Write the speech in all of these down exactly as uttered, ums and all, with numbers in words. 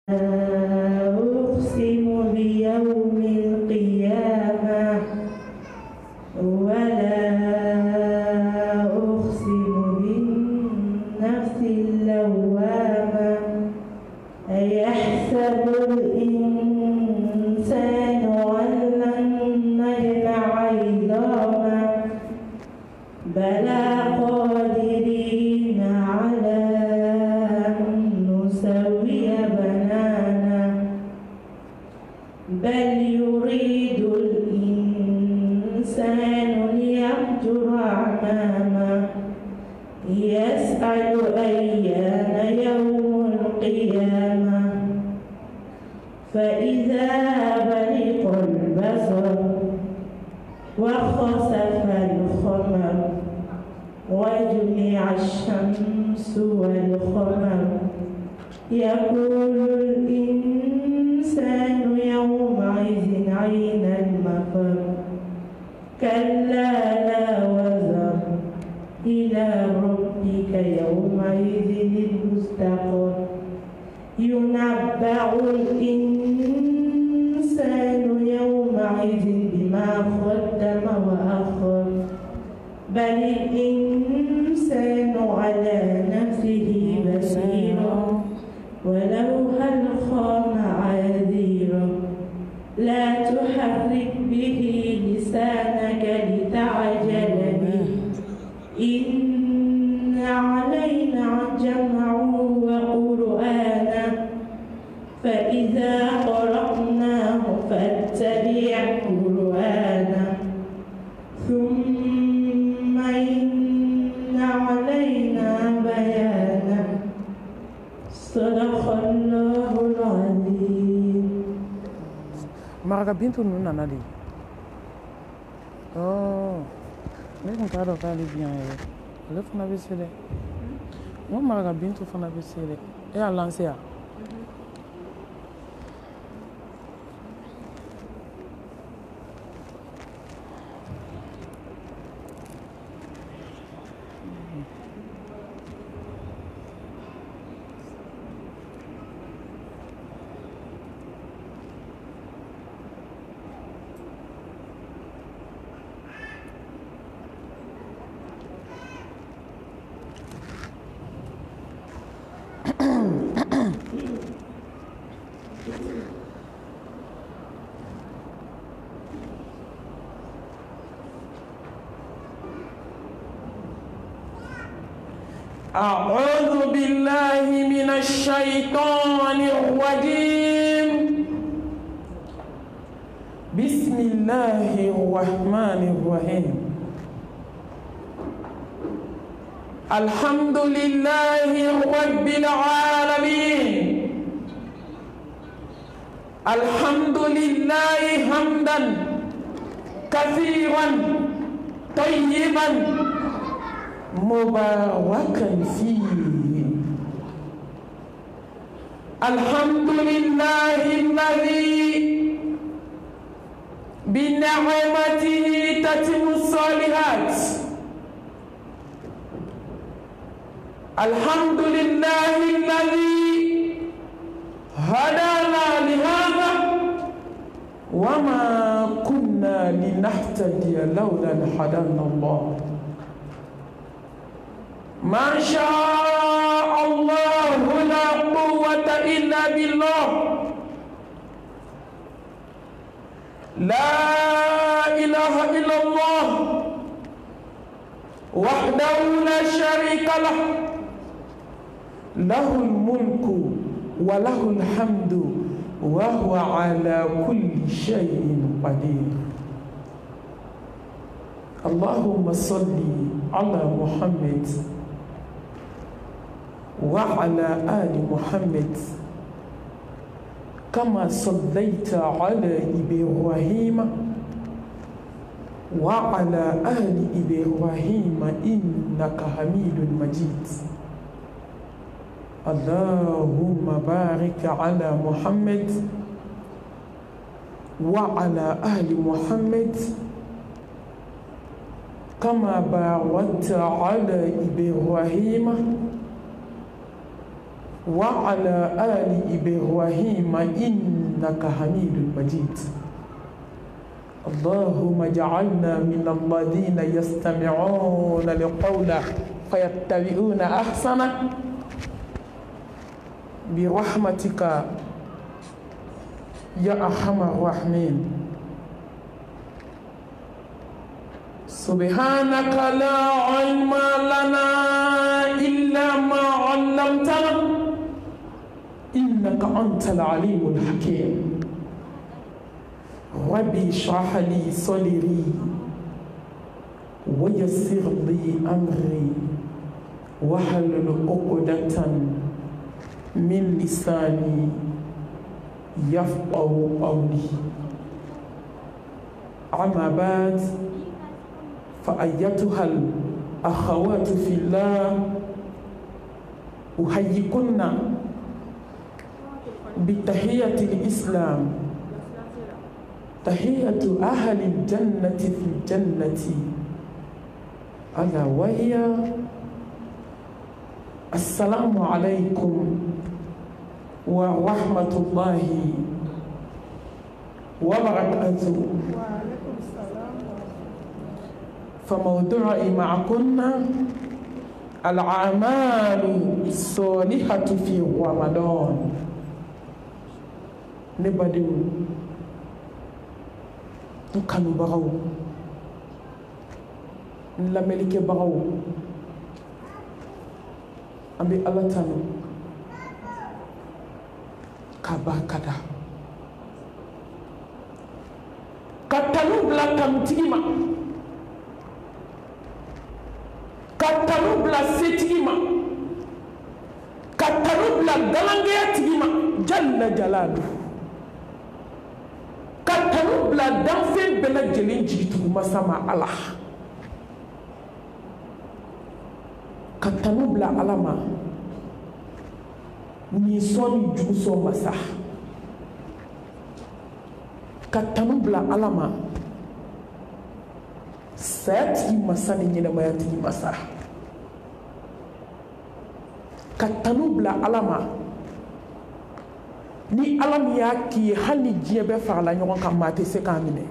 أقسم بيوم القيامة ولا أقسم بالنفس اللوامة أيحسب الإنسان أن لن نجمع عظاما بلى قادرين على أن نسوي بنانا بل يريد الإنسان ليفجر أمامه يسأل أيان يوم القيامة فإذا برق البصر وخسف القمر وجمع الشمس والقمر يقول الإنسان يومئذ أين المفر كلا لا وزر إلى ربك يومئذ المستقر ينبأ الإنسان يومئذ بما قدم وأخر بل الإنسان على نفسه بصيرا ولو ألقى معاذيره لا تحرك به لسانك لتعجل به إن علينا جمعه وقرآنه فإذا قرأناه فاتبع قرآنه ثم إن علينا بيانه صدق الله العظيم. Maraca Bintu não nana ali. Oh, nem com cara vai ali bien. Ele foi na vecele. Uma Maraca Bintu foi na vecele. É a lanceia. أعوذ بالله من الشيطان الرجيم بسم الله الرحمن الرحيم الحمد لله رب العالمين الحمد لله حمدا كثيرا طيبا مباركا فيه الحمد لله الذي بنعمته تتم الصالحات الحمد لله الذي هدانا لهذا وما كنا لنهتدي لولا أن هدانا الله ما شاء الله لا قوة إلا بالله لا إله إلا الله وحده لا شريك له له الملك وله الحمد وهو على كل شيء قدير اللهم صل على محمد وعلى آل محمد كما صليت على إبراهيم وعلى آل إبراهيم إنك حميد مجيد اللهم بارك على محمد وعلى آل محمد كما باركت على إبراهيم وعلى آل إبراهيم إنك حميد مجيد اللهم اجعلنا من الذين يستمعون القول فيتبعون أحسنه برحمتك يا أرحم الراحمين سبحانك لا علم لنا إلا ما علمتنا إنك أنت العليم الحكيم ربي اشرح لي صدري ويسر لي أمري واحلل عقدة من لساني يفقه قولي أما بعد فأيتها الأخوات في الله أحييكن بتحية الإسلام تحية أهل الجنة في الجنة ألا وهي السلام عليكم ورحمة الله وبركاته. فموضوعي معكن الأعمال الصالحة في رمضان. نبدأ نكانو بغاو نلاملك بغاو أبي الله تانو kaba kada katanu bla kam tigima katanu bla setigima katanu bla galange tigima jalla jaladu katanu bla danfe bela jelin jigitu masama Allah katanu bla alama ni soni juso masa katanu bla alama sati masani nyina mayati masa katanu bla alama ni alam ya ki hani jiebe farla nyon kan mate se kamine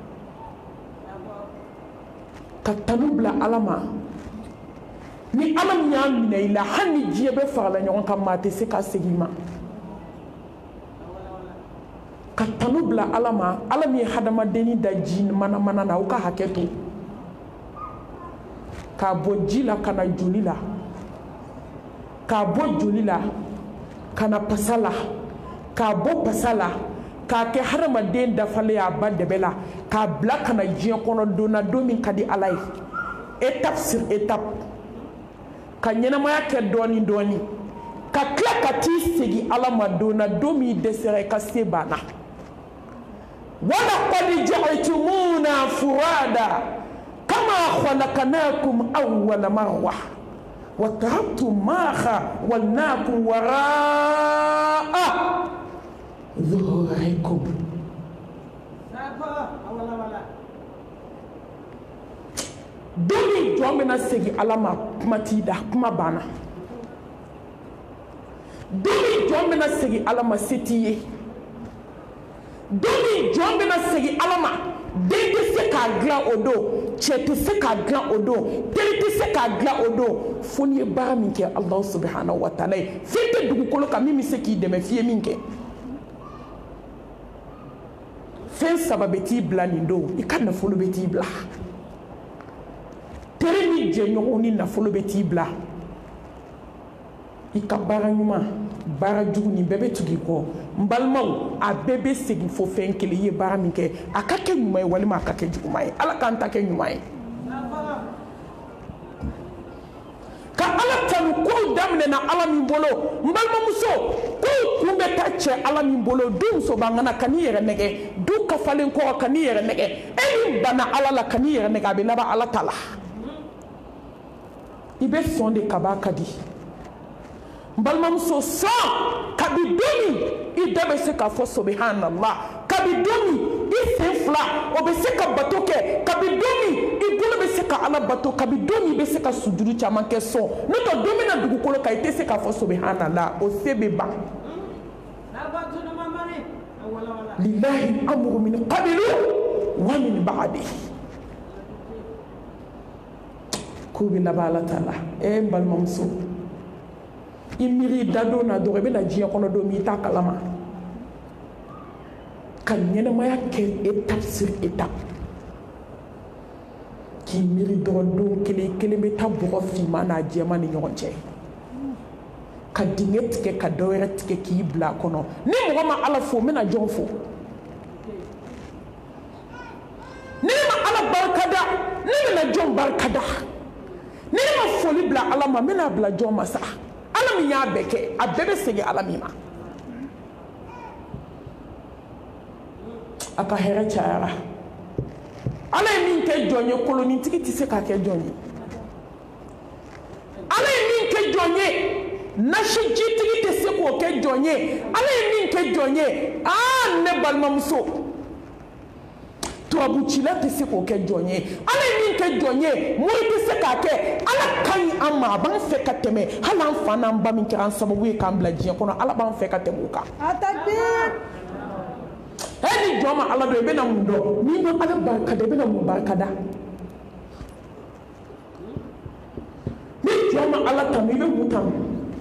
katanu bla alama ni alam nya mina ila hani jiebe farla nyon kan mate se ka segima katanu bla alama alam ye hadama deni da jin mana mana na uka haketo ka bojila kana julila ka bojulila kana pasala ka bo pasala ka ke harama den da fale ya bandebela ka bla kana jien kono dona domin kadi alay étape sur étape ka nyenama ke doni doni ka kla ka ti segi alama dona domi desere ka sebana wala qad ja'altumuna furada kama khalaqnakum awwala marra wa taraktum ma khawalnakum wara'a zuhurikum doni jomena segi alama matida kuma bana doni jomena segi alama setiye doni jomena segi alama dente se ka glan odo chete se ka glan odo dente se ka glan odo foni bara minke Allah subhanahu wa ta'ala fete dugukolo ka mimi se ki deme fie minke fen sababeti blanindo ikana folo beti bla tere ni je nyoni na folo beti bla ikabara nyuma bara jugu ni bebe tugi ko mbalmaw a bebe segi fo fen kele ye bara minke akake nyuma e walima akake jugu mai ala kan ta ke nyuma e ka ala tan ko damne na ala min bolo mbalma muso ko kumbe ta che ala min bolo dum so bangana kani yere nege du ka falen ko kani yere nege e bana ala la kani yere nege be laba ala tala ibe sonde kabaka di mbalma muso so kabidoni idabe se ka fo subhanallah kabidoni sen fila o bɛ se ka bato kɛ kabi don min i bolo bɛ se ka ala bato kabi don min i bɛ se ka sujuru caman kɛ sɔn n'o tɛ don min na dugukolo kan i tɛ se k'a fɔ subhanallah o se bɛ ban lillahi amru min qablu wa min ba'di k'u bɛ laban ala ta la e n balimamuso i miiri da don na dɔrɔn i bɛ na diɲɛ kɔnɔ don min i t'a kalama ka ɲɛnamaya kɛ étape sur étape k'i miiri dɔrɔn don kelen kelen bɛ taa bɔgɔ finman n'a jɛman ni ɲɔgɔn cɛ ka dingɛ tigɛ ka dɔ wɛrɛ tigɛ k'i bila a kɔnɔ ni mɔgɔ ma ala fo n bɛna jɔn fo ni ne ma ala barikada ne bɛna jɔn barikada ni ne ma foli bila ala ma n bɛna bila jɔn ma sa ala min y'a bɛɛ kɛ a bɛɛ bɛ segin ala min ma a ka hɛrɛ cayara ala ye min kɛ jɔn ye kolonitigi tɛ se k'a kɛ jɔn ye ala ye min kɛ jɔn ye nasijitigi tɛ se k'o kɛ jɔn ye ala ye min kɛ jɔn ye aa ne balimamuso turabucila tɛ se k'o kɛ jɔn ye ala ye min kɛ jɔn ye mori tɛ se k'a kɛ ala ka ɲi an ma a b'an fɛ ka tɛmɛ hali an fa n'an ba min kɛra an sababu ye k'an bila diɲɛ kɔnɔ ala b'an fɛ ka tɛmɛ o kan e ni jɔn ma ala dɔn i bɛna mun dɔn n'i ma ala barikada i bɛna mun barikada ni jɔn ma ala tanu i bɛ mun tanu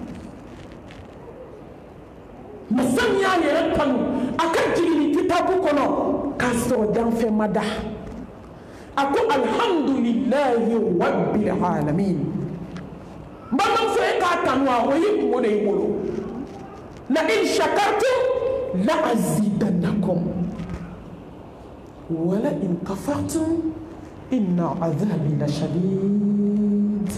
masa min y'a yɛrɛ tanu a ka jigin kitabu kɔnɔ k'a sɔrɔ danfɛn ma da a ko alhamdulilahi rabbil alamin n balimamuso e k'a tanu a o y'i kungo de y'i bolo la in shakartum la azidannakum wala in kafartum inna azabi la shadid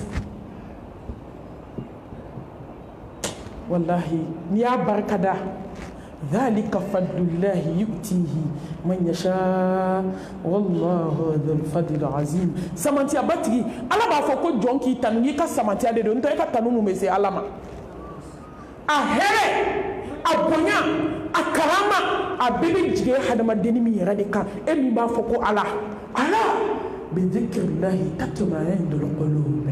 wallahi n'i y'a barikada dhalika fadlullahi yu'tihi man yasha wallahu dhul fadli azim samantiya batigi ala b'a fɔ ko jɔn k'i tanu n'i ka samantiya de don n'o tɛ e ka tanu mun bɛ se ala ma a hɛrɛ a bonya a karama a bɛɛ bɛ jigin hadamadenni min yɛrɛ de kan e min b'a fɔ ko ala ala bi dhikrillahi tatma'innul qulub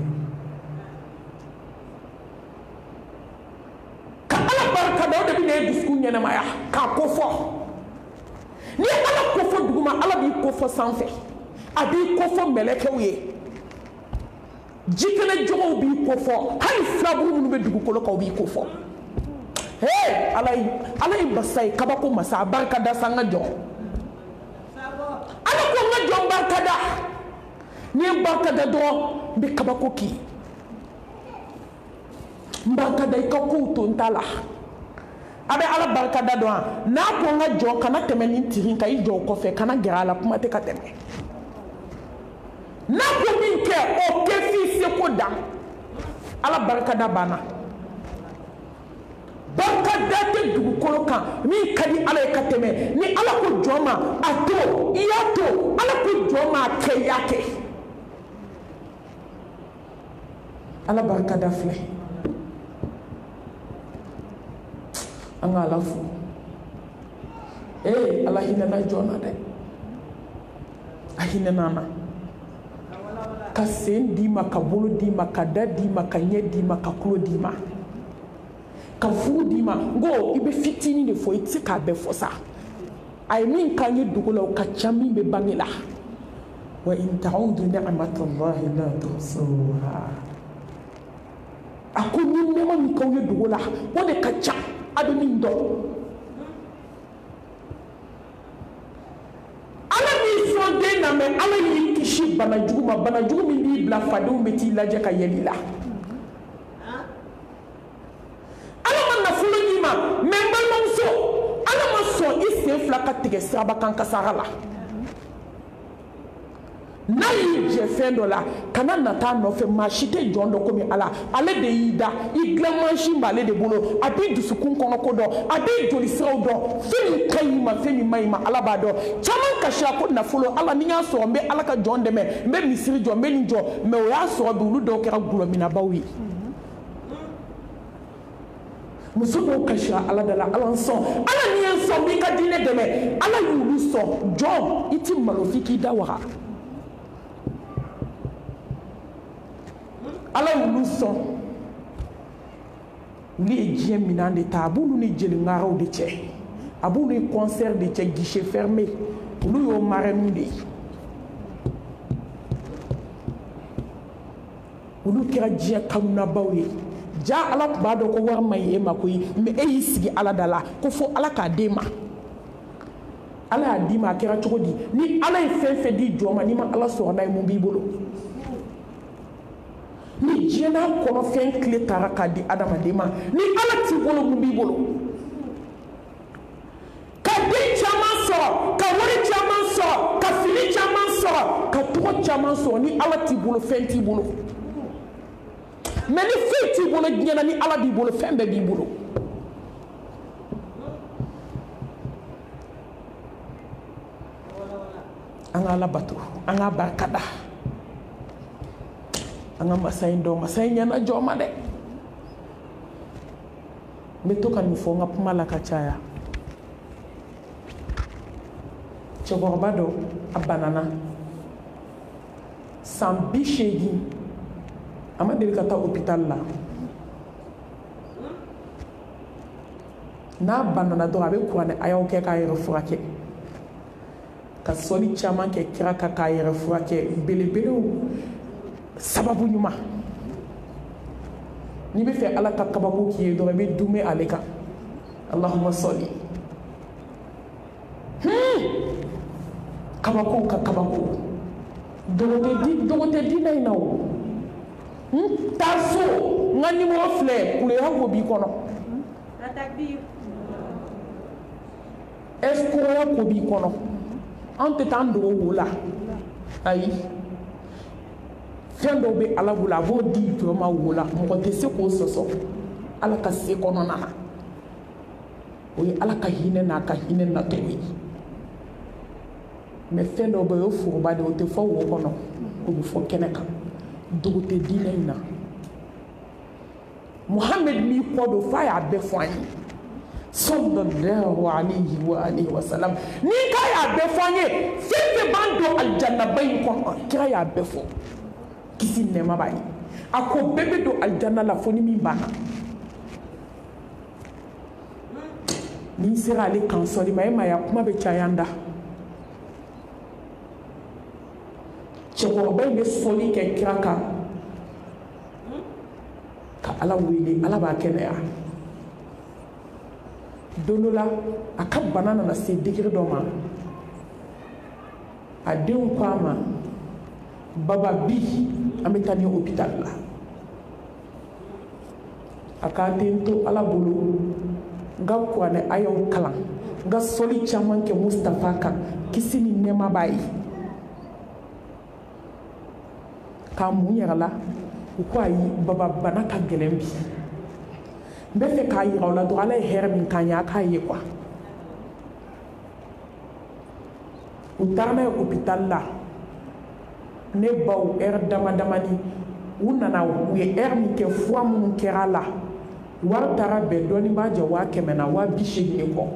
barikada o de bɛ na e dusukun ɲɛnamaya k'a ko fɔ n'i ye ala ko fɔ duguma ala b'i ko fɔ sanfɛ a b'i ko fɔ mɛlɛkɛw ye jikɛnɛ jɔgɔw b'i ko fɔ hali filaburu minnu bɛ dugukolo kan o b'i ko fɔ hee ala ye ala ye masa ye kabako masa a barikada sa n ka jɔn ala ko n ka jɔn barikada n'i ye barikada dɔrɔn n bɛ kabako k'i n barikada i ka kow to n ta la a bɛ ala barikada dɔn a n'a ko n ka jɔ kana tɛmɛ ni tiri kan i jɔ o kɔfɛ kana gɛrɛ a la kuma tɛ ka tɛmɛ n'a ko min kɛ o kɛ f'i seko dan ala barikada banna barikada tɛ dugukolo kan min ka di ala ye ka tɛmɛ ni ala ko jɔn ma a to i y'a to ala ko jɔn ma a kɛ i y'a kɛ ala barikada filɛ an ka ala fo ee ala hinɛna jɔn na dɛ a hinɛna na ka sen d'i ma ka bolo d'i ma ka da d'i ma ka ɲɛ d'i ma ka tulo d'i ma ka furu d'i ma n ko i bɛ fitinin de fɔ i tɛ se k'a bɛɛ fɔ sa a ye min k'an ye dugu la o ka ca min bɛ bange la wa in ta'udu ni'matallahi la tuhsuha a ko ni nɛɛma min k'aw ye dugu la o de ka ca a bɛ min dɔn ala b'i sɔn den na mɛ ala y'i kisi bana jugu ma bana jugu min b'i bila fadenw bɛ t'i lajɛ ka yɛlɛ i la ala ma nafolo d'i ma mɛ n balimamuso ala ma sɔn i sen fila ka tigɛ siraba kan kasara la n'a y'i jɛ fɛn dɔ la kana nata nɔfɛ maa si tɛ jɔn dɔ komi ala ale de y'i da i dilan mansin b'ale de bolo a b'i dusukun kɔnɔ ko dɔn a b'i joli siraw dɔn fɛn min ka ɲi ma fɛn min ma ɲi ma ala b'a dɔn caman kasira ko nafolo ala ni y'a sɔrɔ n bɛ ala ka jɔn dɛmɛ n bɛ misiri jɔ n bɛ nin jɔ mɛ o y'a sɔrɔ bi olu dɔw kɛra gulɔminabaw ye muso dɔw kasira ala da la ala sɔn ala ni ye sɔn b'i ka diinɛ dɛmɛ ala y'olu sɔn jɔn i ti malo f'i k'i da waga ala y'olu sɔn olu ye diɲɛ minɛn de ta a b'olu ni jeliŋaraw de cɛ a b'olu ni concert de cɛ guichet fermé olu y'o marraine de ye olu kɛra diɲɛ kanunabaw ye ja ala tun b'a dɔn ko wari ma ɲi e ma koyi mais e y'i sigi ala da la ko fo ala k'a d'e ma ala y'a d'i ma a kɛra cogo di ni ala ye fɛn fɛn di jɔn ma n'i ma ala sɔrɔ n'a ye mun b'i bolo ni diɲɛ n'a kɔnɔ fɛn tile taara k'a di adamaden ma ni ala t'i bolo mun b'i bolo ka den caman sɔrɔ ka wari caman sɔrɔ ka fini caman sɔrɔ ka tɔgɔ caman sɔrɔ ni ala t'i bolo fɛn t'i bolo mais ni fɛn t'i bolo diɲɛ na ni ala b'i bolo fɛn bɛɛ b'i bolo an ka ala bato an ka barika da an ka masa in dɔn masa in ɲɛna jɔn ma dɛ n bɛ to ka nin fɔ n ka kuma la ka caya cɛkɔrɔba dɔ a banana san bi seegin a ma deli ka taa hôpital la n'a banana dɔrɔn a bɛ kuranɛ ayaw kɛ k'a yɛrɛ furakɛ ka sɔli caman kɛ kira kan k'a yɛrɛ furakɛ belebelew sababu ɲuman n'i bɛ fɛ ala ka kabako k'i ye dɔrɔn i bɛ dume ale kan allahumma sɔli kabako ka kabako dogo tɛ di dogo tɛ diinɛ in na o taa so n ka nimoro filɛ kuleya ko b'i kɔnɔ escroya ko b'i kɔnɔ an tɛ taa an dogo wo la ayi fɛn dɔw bɛ ala bolo a b'o di jɔ ma wo la mɔgɔ tɛ se k'o sɔsɔ ala ka se kɔnɔna na o ye ala ka hinɛ n'a ka hinɛ nacogo ye mais fɛn dɔw bɛ yen o ye foroba de ye o tɛ fɔ wo kɔnɔ o bɛ fɔ kɛnɛ kan dogo tɛ diinɛ in na muhammed m'i kɔ don f'a y'a bɛɛ fɔ an ye sallallahu alayhi wa alihi wa sallam ni k'a y'a bɛɛ fɔ an ye fɛn fɛn b'an don alijannaba in kɔnɔ kira y'a bɛɛ fɔ kisi nɛɛma b'a ye a ko bɛɛ bɛ don alijanna la fo ni min banna n'i sera ale kan sɔli ma e ma ya kuma bɛ caya an da cɛkɔrɔba in bɛ sɔli kɛ kira kan ka ala wele ala b'a kɛnɛya don dɔ la a ka bana nana se degré dɔ ma a denw ko a ma baba bi an bɛ taa ni hôpital la a k'a den to ala bolo n ka kuranɛ ayaw kalan n ka sɔli caman kɛ mustafa kan kisi ni nɛɛma b'a ye k'a mun yɛrɛ la u ko ayi baba bana ka gɛlɛn bi n bɛ fɛ k'a yira o la dɔrɔn ala ye hɛrɛ min k'an ye a k'a ye kuwa u taara n'a ye hôpital la ne baw heure dama damani u nana u ye heure min kɛ fura minnu kɛra a la wari taara bɛn dɔɔni b'a jɛ waa kɛmɛ na waa bi seegin de kɔ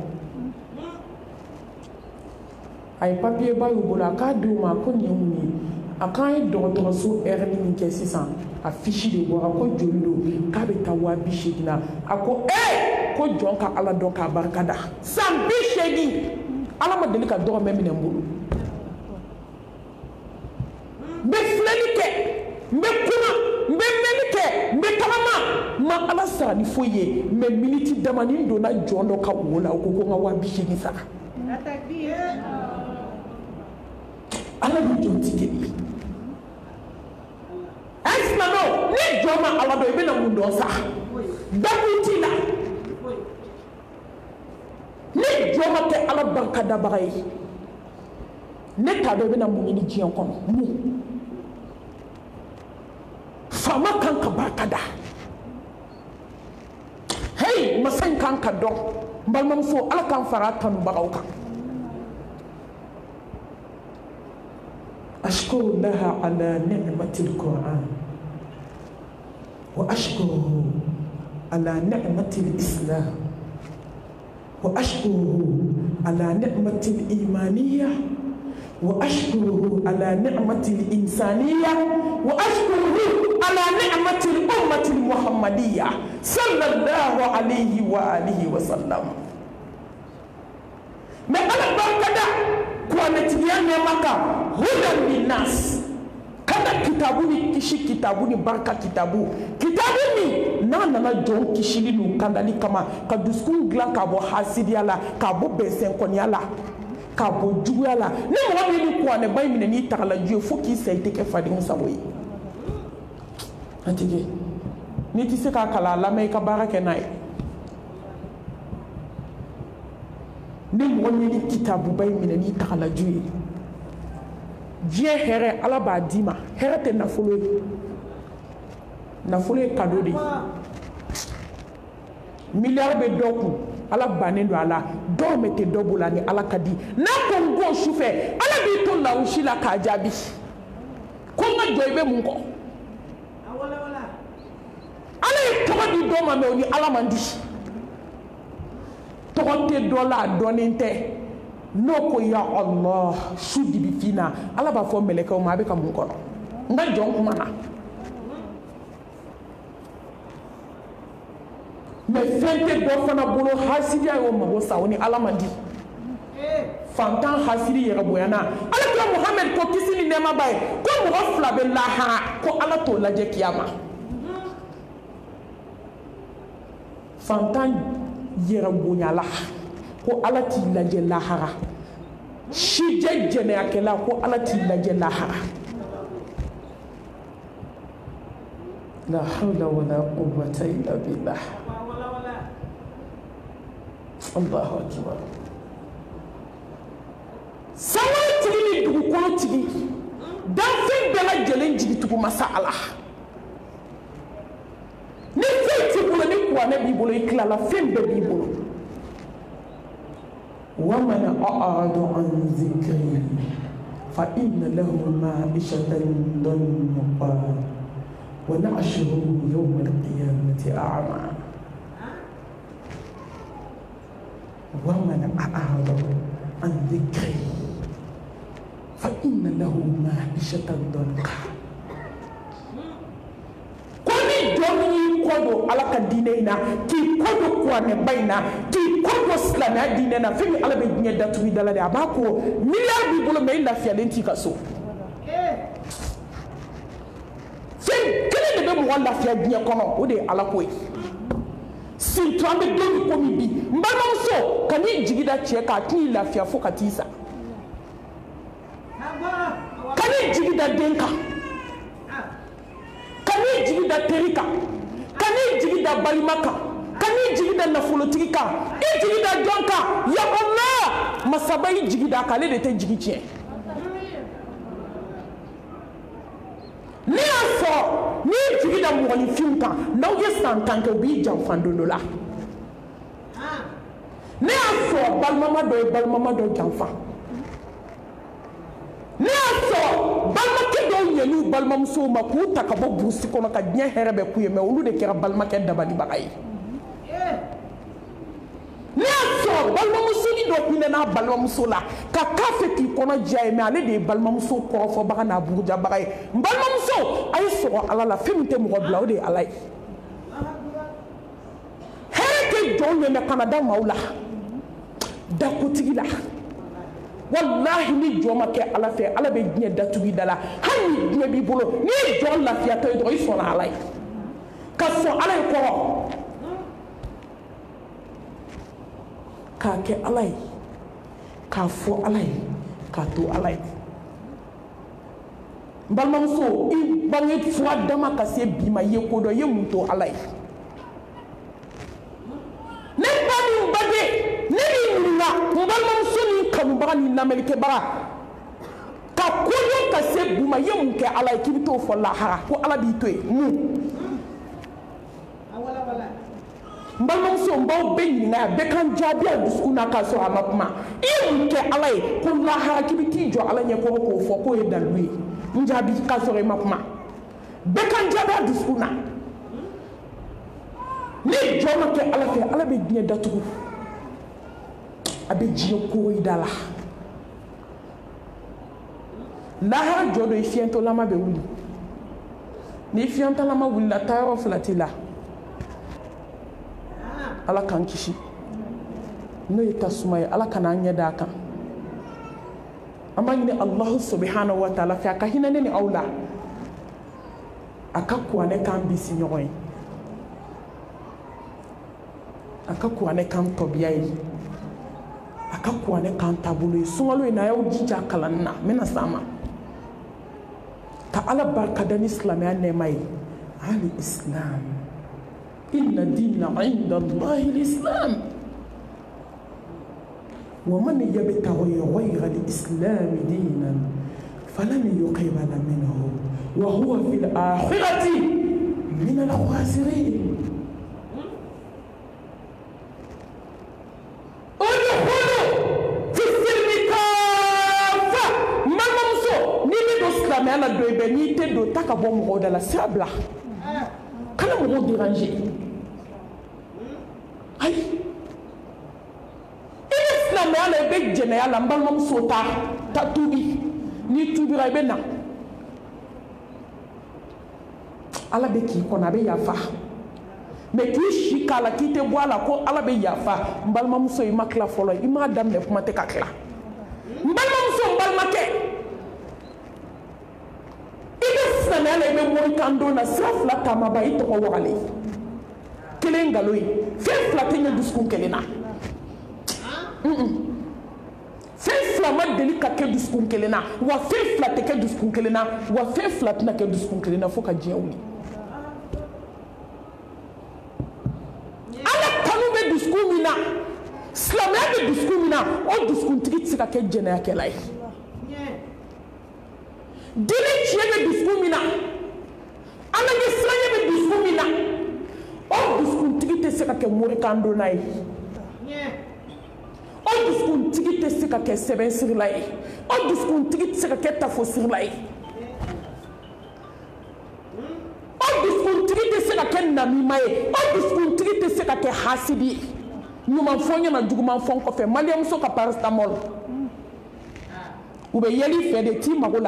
a ye papiye ba y'u bolo a k'a di u ma ko nin ye mun ye a k'an ye dɔgɔtɔrɔso heure min kɛ sisan a fiche de bɔra ko joli don k'a bɛ taa waa bi seegin na a ko ee ko jɔn ka ala dɔn k'a barika da san bi seegin ala ma deli ka dɔgɔmɛ minɛ n bolo n bɛ filɛli kɛ n bɛ kuma n bɛ mɛnni kɛ n bɛ tagama n ma ala sara ni foyi ye mais miniti dama ni n donna jɔn dɔ ka wo la o ko ko n ka waa bi seegin sara ala ni jɔn tɛ kelen ye ɛ silamɛw ni jɔn ma ala dɔn i bɛna mun dɔn sa dakun t'i la ni jɔn ma kɛ ala barika dabaga ye ne t'a dɔn i bɛna mun ɲini diɲɛ kɔnɔ mun faama kan ka barika da hey masa in kan ka dɔn n balimamuso ala k'an fara a tanubagaw kan أشكر الله على نعمة القرآن وأشكره على نعمة الإسلام وأشكره على نعمة الإيمانية وأشكره على نعمة الإنسانية وأشكره على نعمة الأمة المحمدية صلى الله عليه وآله وسلم. ما أنا بقدر كوانتيا نمكا هدى للناس kada kitabuni kishi kitabuni barka kitabu kitabuni nana na jon kishili nu kandali kama ka duskun glan ka bo hasidiya la ka bo besen konya la ka bo juya la ne mo bi ni ko ne bay mi ni takala ju fo ki sey te ke fadi musaboyi antige ni ti se ka kala la may ka baraka nay ne mo ni kitabu bay mi ni takala ju diɲɛ hɛrɛ ala b'a d'i ma hɛrɛ tɛ nafolo ye nafolo ye cadeau de ye miliyari bɛ dɔ kun ala bannen don a la dɔw bɛ tɛ dɔ bolo la ni ala ka di n'a ko n ko su fɛ ala b'i to lawusi la k'a jaabi ko n ka jɔ i bɛ mun kɔ ala ye tɔgɔ di dɔ ma mɛ o ni ala man di tɔgɔ tɛ dɔ la a dɔnnen tɛ. No ko ya Allah su dibi fina ala b'a fɔ mɛlɛkɛw ma a bɛ ka mun kɔnɔ n ka jɔn kuma na mɛ fɛn tɛ dɔ fana bolo hasidiya y'o mago sa o ni ala man di fantan hasidi yɛrɛ bonyana ala kira Muhammed ko kisi ni nɛɛma ba ye ko mɔgɔ fila bɛ lahara ko ala t'o lajɛ kiyama fantan yɛrɛ bonyala ko ala t'i lajɛ lahara sijɛ jɛnɛyakɛla ko ala t'i lajɛ lahara la hawla wala quwwata illa billah Allahu akbar sama tigi ni dugukolo tigi danfɛn bɛɛ lajɛlen jigitugu masa ala ni fɛn t'i bolo ni kuranɛ b'i bolo i tilala fɛn bɛɛ b'i bolo ومن أعرض عن ذكري فإن له معيشة ضنكا ونحشره يوم القيامة أعمى ومن أعرض عن ذكري فإن له معيشة ضنكا kodo ala ka diinɛ in na k'i kodo kuranɛba in na k'i kodo silamɛya diinɛ na fɛn min ala bɛ diɲɛ datugu i da la de a b'a ko miliyari b'i bolo mɛ i lafiyalen t'i ka so fɛn kelen de bɛ mɔgɔ lafiya diɲɛ kɔnɔ o de ye ala ko ye surtout an bɛ don min komi bi n balimamuso ka n'i jigi da cɛ k'a t'i lafiya fo ka t'i sa ka n'i jigi da den kan ka n'i jigi da teri kan ka n'i jigi da balima kan ka n'i jigi da nafolotigi kan i jigi da jɔn kan ya Allah masaba y'i jigi da kan ale de tɛ jigi tiɲɛ ne y'a fɔ n'i jigi da mɔgɔninfinw kan n'aw ye san tan kɛ u b'i janfa don dɔ la ne y'a fɔ balimama dɔ ye balimama dɔ janfa ne y'a sɔrɔ balimakɛ dɔw ɲɛn'u balimamusow ma k'u ta ka bɔ burusi kɔnɔ ka diɲɛ hɛrɛ bɛɛ k'u ye mɛ olu de kɛra balimakɛ dabalibaga ye ne y'a sɔrɔ balimamusonin dɔ kun n'a balimamuso la ka k'a fɛ k'i kɔnɔ diya ye mɛ ale de ye balimamuso kɔrɔfɔbaga n'a burujabaga ye n balimamuso a ye sɔrɔ ala la fɛn min tɛ mɔgɔ bila o de ye ala ye hɛrɛ tɛ jɔn ɲɛ mɛ kana da maaw la dakotigi la wallahi ni jɔn ma kɛ ala fɛ ala bɛ diɲɛ datugu i da la hali ni diɲɛ b'i bolo n'i ye jɔn lafiyatɔ ye dɔrɔn i sɔnna ala ye ka sɔn ala ye kɔrɔ k'a kɛ ala ye k'a fɔ ala ye k'a to ala ye n balimamuso i bange fura dama ka se bi ma i ye ko dɔn i ye mun to ala ye ne ba ni n baden ne b'i ɲininka n balimamuso ni kanubaga ni lamɛnnikɛbaga ka kodɔn ka se bi ma i ye mun kɛ ala ye k'i bɛ t'o fɔ lahara ko ala b'i to yen mun n balimamuso n b'aw bɛɛ ɲininka yan bɛɛ kan jaabi a dusukun na k'a sɔrɔ a ma kuma i ye mun kɛ ala ye ko lahara k'i bɛ t'i jɔ ala ɲɛkɔrɔ k'o fɔ k'o ye dalilu ye n jaabi k'a sɔrɔ i ma kuma bɛɛ kan jaabi a dusukun na ni joma ke ala fe ala be diɲɛ datugu a bɛ diɲɛ ko i da la lahara jɔ do i fiɲɛtɔlama bɛ wuli ni fiɲɛtɔlama wulila taayɔrɔ fila t'i la ala k'an kisi n'o ye tasuma ye ala kana an ɲɛ d'a kan an b'a ɲini alahu subhanahu wa ta'ala fɛ a ka hinɛ ne ni aw la a ka kuranɛ k'an bisi ɲɔgɔn ye a ka kuranɛ k'an tɔbiya ye a ka kuranɛ k'an taabolo ye sunkalo in na a y'aw jija kalanni na n bɛna s'an ma ka ala barika da ni silamɛya nɛɛma ye ali islam inna dina inda allahi l'islam ومن يبتغي غير الإسلام دينا فلن يقبل منه وهو في الآخرة من الخاسرين ادخلوا في السلم كافة ما نمسو نيجي دو سلامي على دو يبني تدو تكابو مغودا لا سابلا كان مغود ديرانجي أي mais ala be jene ala mbalmam sota ta tubi ni tubi ra be na ala be ki kona be yafa mais ki shikala ki te boala ko ala be yafa mbalmam so yi makla folo yi ma dam ne kuma te kakla mbalmam so mbalmake ibe sana ala be mo kando na safla tama ba ito ko wale kelen galoyi fe flate nya duskun kelena fɛn fila ma deli ka kɛ dusukun kelen na wa fɛn fila tɛ kɛ dusukun kelen na wa fɛn fila tɛna kɛ dusukun kelen na fo ka diɲɛ wuli ala kanu bɛ dusukun min na silamɛya bɛ dusukun min na o dusukuntigi tɛ se ka kɛ jɛnɛyakɛla ye diinɛ tiɲɛ bɛ dusukun min na ala ɲɛ siranɲɛ bɛ dusukun min na o dusukuntigi tɛ se ka kɛ morikandonna ye o dusukuntigi tɛ se ka kɛ sɛbɛnsirila ye o dusukuntigi tɛ se ka kɛ tafosirila ye o dusukuntigi tɛ se ka kɛ namima ye o dusukuntigi tɛ se ka kɛ hasidi ye ɲumanfɔ ɲɛna jugumanfɔ kɔfɛ maliyɛmuso ka paracetamol u bɛ yɛlɛ fɛ de t'i mago la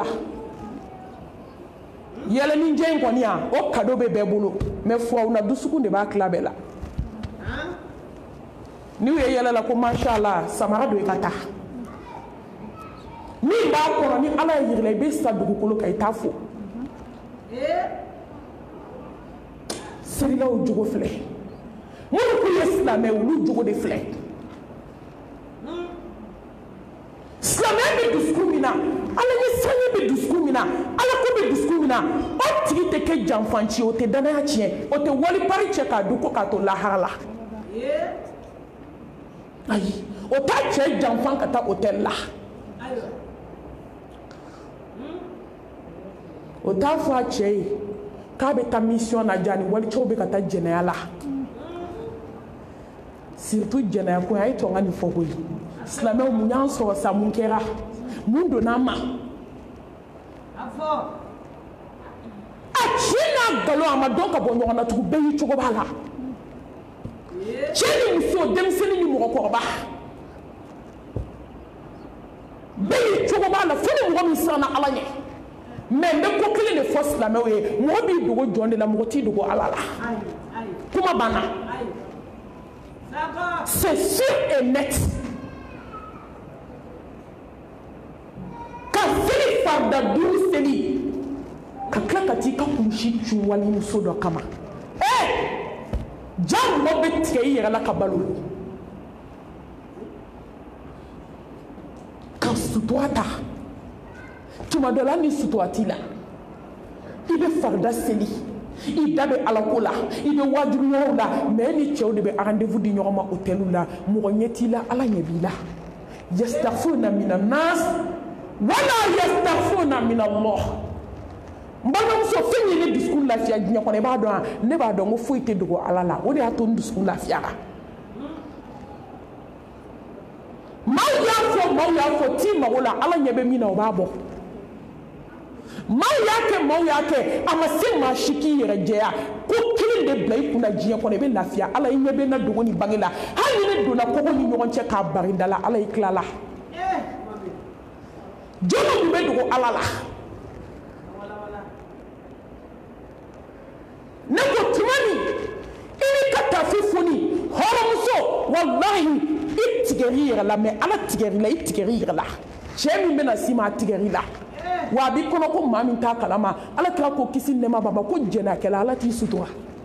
yɛlɛninjɛ in kɔni yan o kado bɛ bɛɛ bolo mɛ furaw na dusukun de b'a tila bɛɛ la ni ye yɛlɛla ko mashallah samara do i ka taa min b'a kɔnɔ ni ala ye yirila i bɛ sa dugukolo kan i t'a fo serilaw jogo filɛ minnu k'u ye silamɛ olu jogo de filɛ silamɛya bɛ dusukun min na ala ye sanɲɛ bɛ dusukun min na ala ko bɛ dusukun min na o tigi tɛ kɛ janfanci o tɛ danaya tiɲɛ o tɛ wali pari cɛ k'a dun ko k'a to lahara la ayi o t'a cɛ janfan ka taa hôtel la o t'a fɔ a cɛ ye k'a bɛ taa mission na jaa ni walicɛw bɛ ka taa jɛnɛya la surtout jɛnɛya ko a ye to n ka nin fɔ koyi silamɛw mun y'an sɔrɔ sa mun kɛra mun donna an ma a cɛ n'a nkalon a ma dɔn ka bɔ ɲɔgɔn na tugun bɛɛ y'i cogo b'a la cɛ ni muso denmisɛnnin ni mɔgɔkɔrɔba bɛɛ y'i cogo b'a la fo ni mɔgɔ min siranna ala ɲɛ mais n bɛ ko kelen de fɔ silamɛw ye mɔgɔ b'i dogo jɔn de la mɔgɔ t'i dogo ala la kuma banna c'est sûr et net ka seli farida duuru seli ka tila ka t'i ka kulusi cun walimuso dɔ kama ja mɔgɔ bɛ tigɛ i yɛrɛ la ka balo ka sutura ta tuma dɔ la ni sutura t'i la i bɛ farida seli i da bɛ alako la i bɛ wajuguyaw la mais ni cɛw de bɛ rendez-vous di ɲɔgɔn ma hôteliw la mɔgɔ ɲɛ t'i la ala ɲɛ b'i la yastaghfiruna mina nas wala yastaghfiruna mina Allah n balimamuso fɛn ye ne dusukun lafiya diɲɛ kɔnɔ i b'a dɔn ne b'a dɔn ko foyi tɛ dogo ala la o de y'a to n dusukun lafiyara maaw y'a fɔ maaw y'a fɔ t'i mago la ala ɲɛ bɛ min na o b'a bɔ maaw y'a kɛ maaw y'a kɛ a ma se maa si k'i yɛrɛ jɛya ko kiri min de bila i kunna diɲɛ kɔnɔ i bɛ lafiya ala i ɲɛ bɛ na dogo ni bange la hali ni ne donna kogo ni ɲɔgɔn cɛ k'a barinda la ala i tilala jɔnw tun bɛ dogo ala la ne ko tuma min i ni ka taafe foni hɔrɔnmuso walahi i tigɛr'i yɛrɛ la mɛ ala tigɛr'i la i tigɛr'i yɛrɛ la cɛ min bɛna s'i ma a tigɛr'i la wa a b'i kɔnɔ ko maa min t'a kalama ala kira ko kisi nɛma b'a ma ko jɛnɛkɛla ala t'i sutura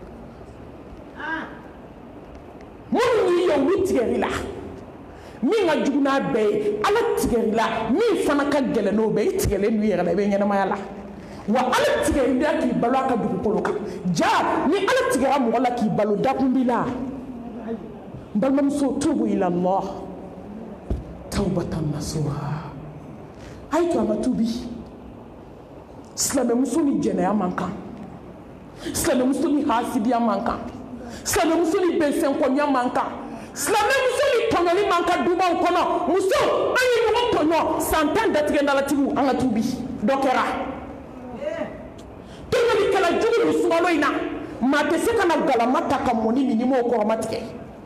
minnu y'i ye olu tigɛr'i la min ka jugu n'a bɛɛ ye ala tigɛr'i la min fana ka gɛlɛn n'o bɛɛ i tigɛlen n'u yɛrɛ la i bɛ ɲɛnamaya la wa ala tigɛr'i la k'i balo a ka dugukolo kan ja ni ala tigɛra mɔgɔ la k'i balo dakun b'i la n balimamuso tubu ila Allah tawbatan nasuha a ye to an ka tubi silamɛmuso ni jɛnɛya man kan silamɛmuso ni hasidiya man kan silamɛmuso ni bɛnsɛnkɔniya man kan silamɛmuso ni tɔɲɔli man kan dubaw kɔnɔ muso an ye ɲɔgɔn tɔɲɔ san tan datigɛ dalatigiw an ka tubi dɔ kɛra tɔɲɔlikɛla jugu ni sumalo in na maa tɛ se ka na galama ta ka mɔni min ni m'o kɔrɔmatigɛ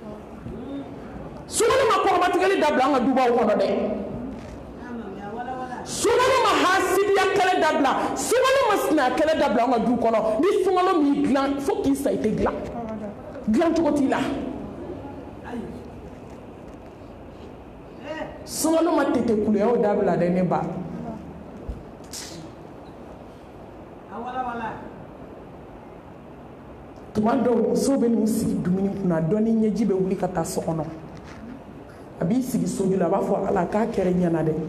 sumalo ma kɔrɔmatigɛli dabila an ka dubaw kɔnɔ dɛ sunkalo ma hasidiya kɛlɛ dabila sunkalo ma sinaya kɛlɛ dabila an ka du kɔnɔ ni sunkalo m'i dilan fo k'i sa i tɛ dilan dilan cogo t'i la sunkalo ma tete kuleyaw dabila dɛ ne ba tuma dɔw muso bɛ n'u sigi dumuni kunna dɔ ni ɲɛji bɛ wuli ka taa so kɔnɔ a b'i sigi soju la a b'a fɔ ala k'a kɛra ɲɛna dɛ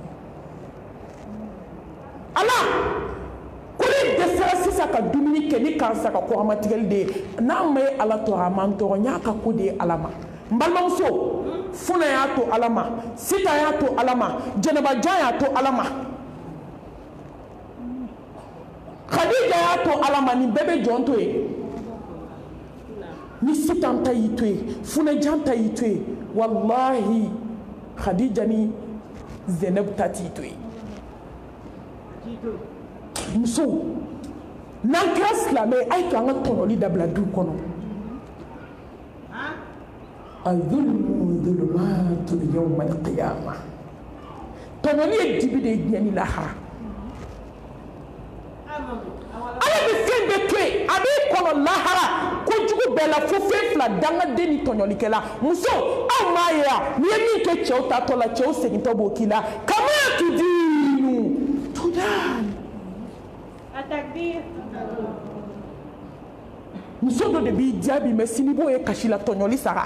ala ko ne dɛsɛra sisan ka dumuni kɛ ni karisa ka kɔrɔmatigɛli de ye n'a ma ye ala tɔɔrɔ a man tɔɔrɔ n y'a ka ko de ye ala ma n balimamuso funa y'a to ala ma sita y'a to ala ma jɛnɛbajan y'a to ala ma Khadija y'a to ala ma nin bɛɛ bɛ jɔn to ye ni sitan ta y'i to ye funajan ta y'i to ye wallahi Khadija ni Zɛnɛbu ta t'i to ye muso n'an kɛra silamɛ a ye to an ka tɔɲɔli dabila du kɔnɔ azulmu zulumatul yawmal qiyamah tɔɲɔli ye dibi de ye diɲɛ ni lahara ala bɛ fɛn bɛɛ to yen a b'i kɔnɔ lahara kojugu bɛɛ la fo fɛn fila dangaden ni tɔɲɔlikɛla muso aw m'a ye wa n'i ye min kɛ cɛw tatɔ la cɛw segintɔ b'o k'i la kama tudinu tudan muso dɔ de b'i jaabi mɛ sini b'o ye kasi la tɔɲɔli sara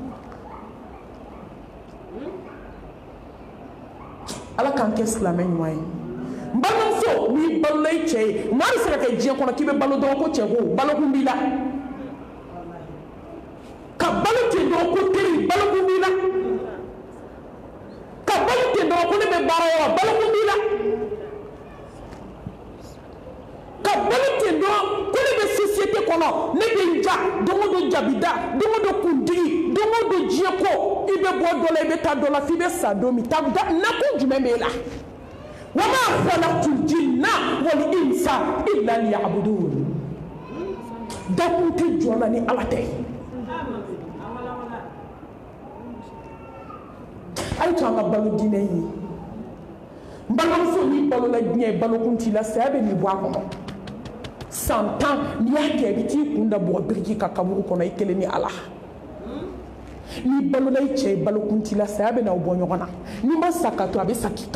ala k'an kɛ silamɛ ɲuman ye n balimamuso n'i balola i cɛ ye maa bɛ se ka kɛ diɲɛ kɔnɔ k'i bɛ balo dɔrɔn ko cɛ ko balokun b'i la ka balo ten dɔrɔn ko teri balokun b'i la ka balo ten dɔrɔn ko ne bɛ baara yɔrɔ balokun b'i la ka balo ten dɔrɔn ko ne bɛ société kɔnɔ ne bɛ n ja don o don jabida don o don kuntigi don o don diɲɛ ko i bɛ bɔ dɔ la i bɛ taa dɔ la f'i bɛ sa don min taa nakun jumɛn b'e la wa ma khalaqtul jinna wal insa illa liya'budun dakun tɛ jɔ la ni ala tɛ a ye to an ka balo diinɛ ye n balimamuso n'i balola diɲɛ balokun t'i la saya bɛ nin bɔ a kɔnɔ san tan n'i y'a kɛ i bɛ t'i kun da bɔgɔ biriki ka kaburu kɔnɔ i kelen ni ala n'i balola i cɛ ye balokun t'i la saya bɛ n'aw bɔ ɲɔgɔn na n'i ma sa ka to a bɛ sa k'i to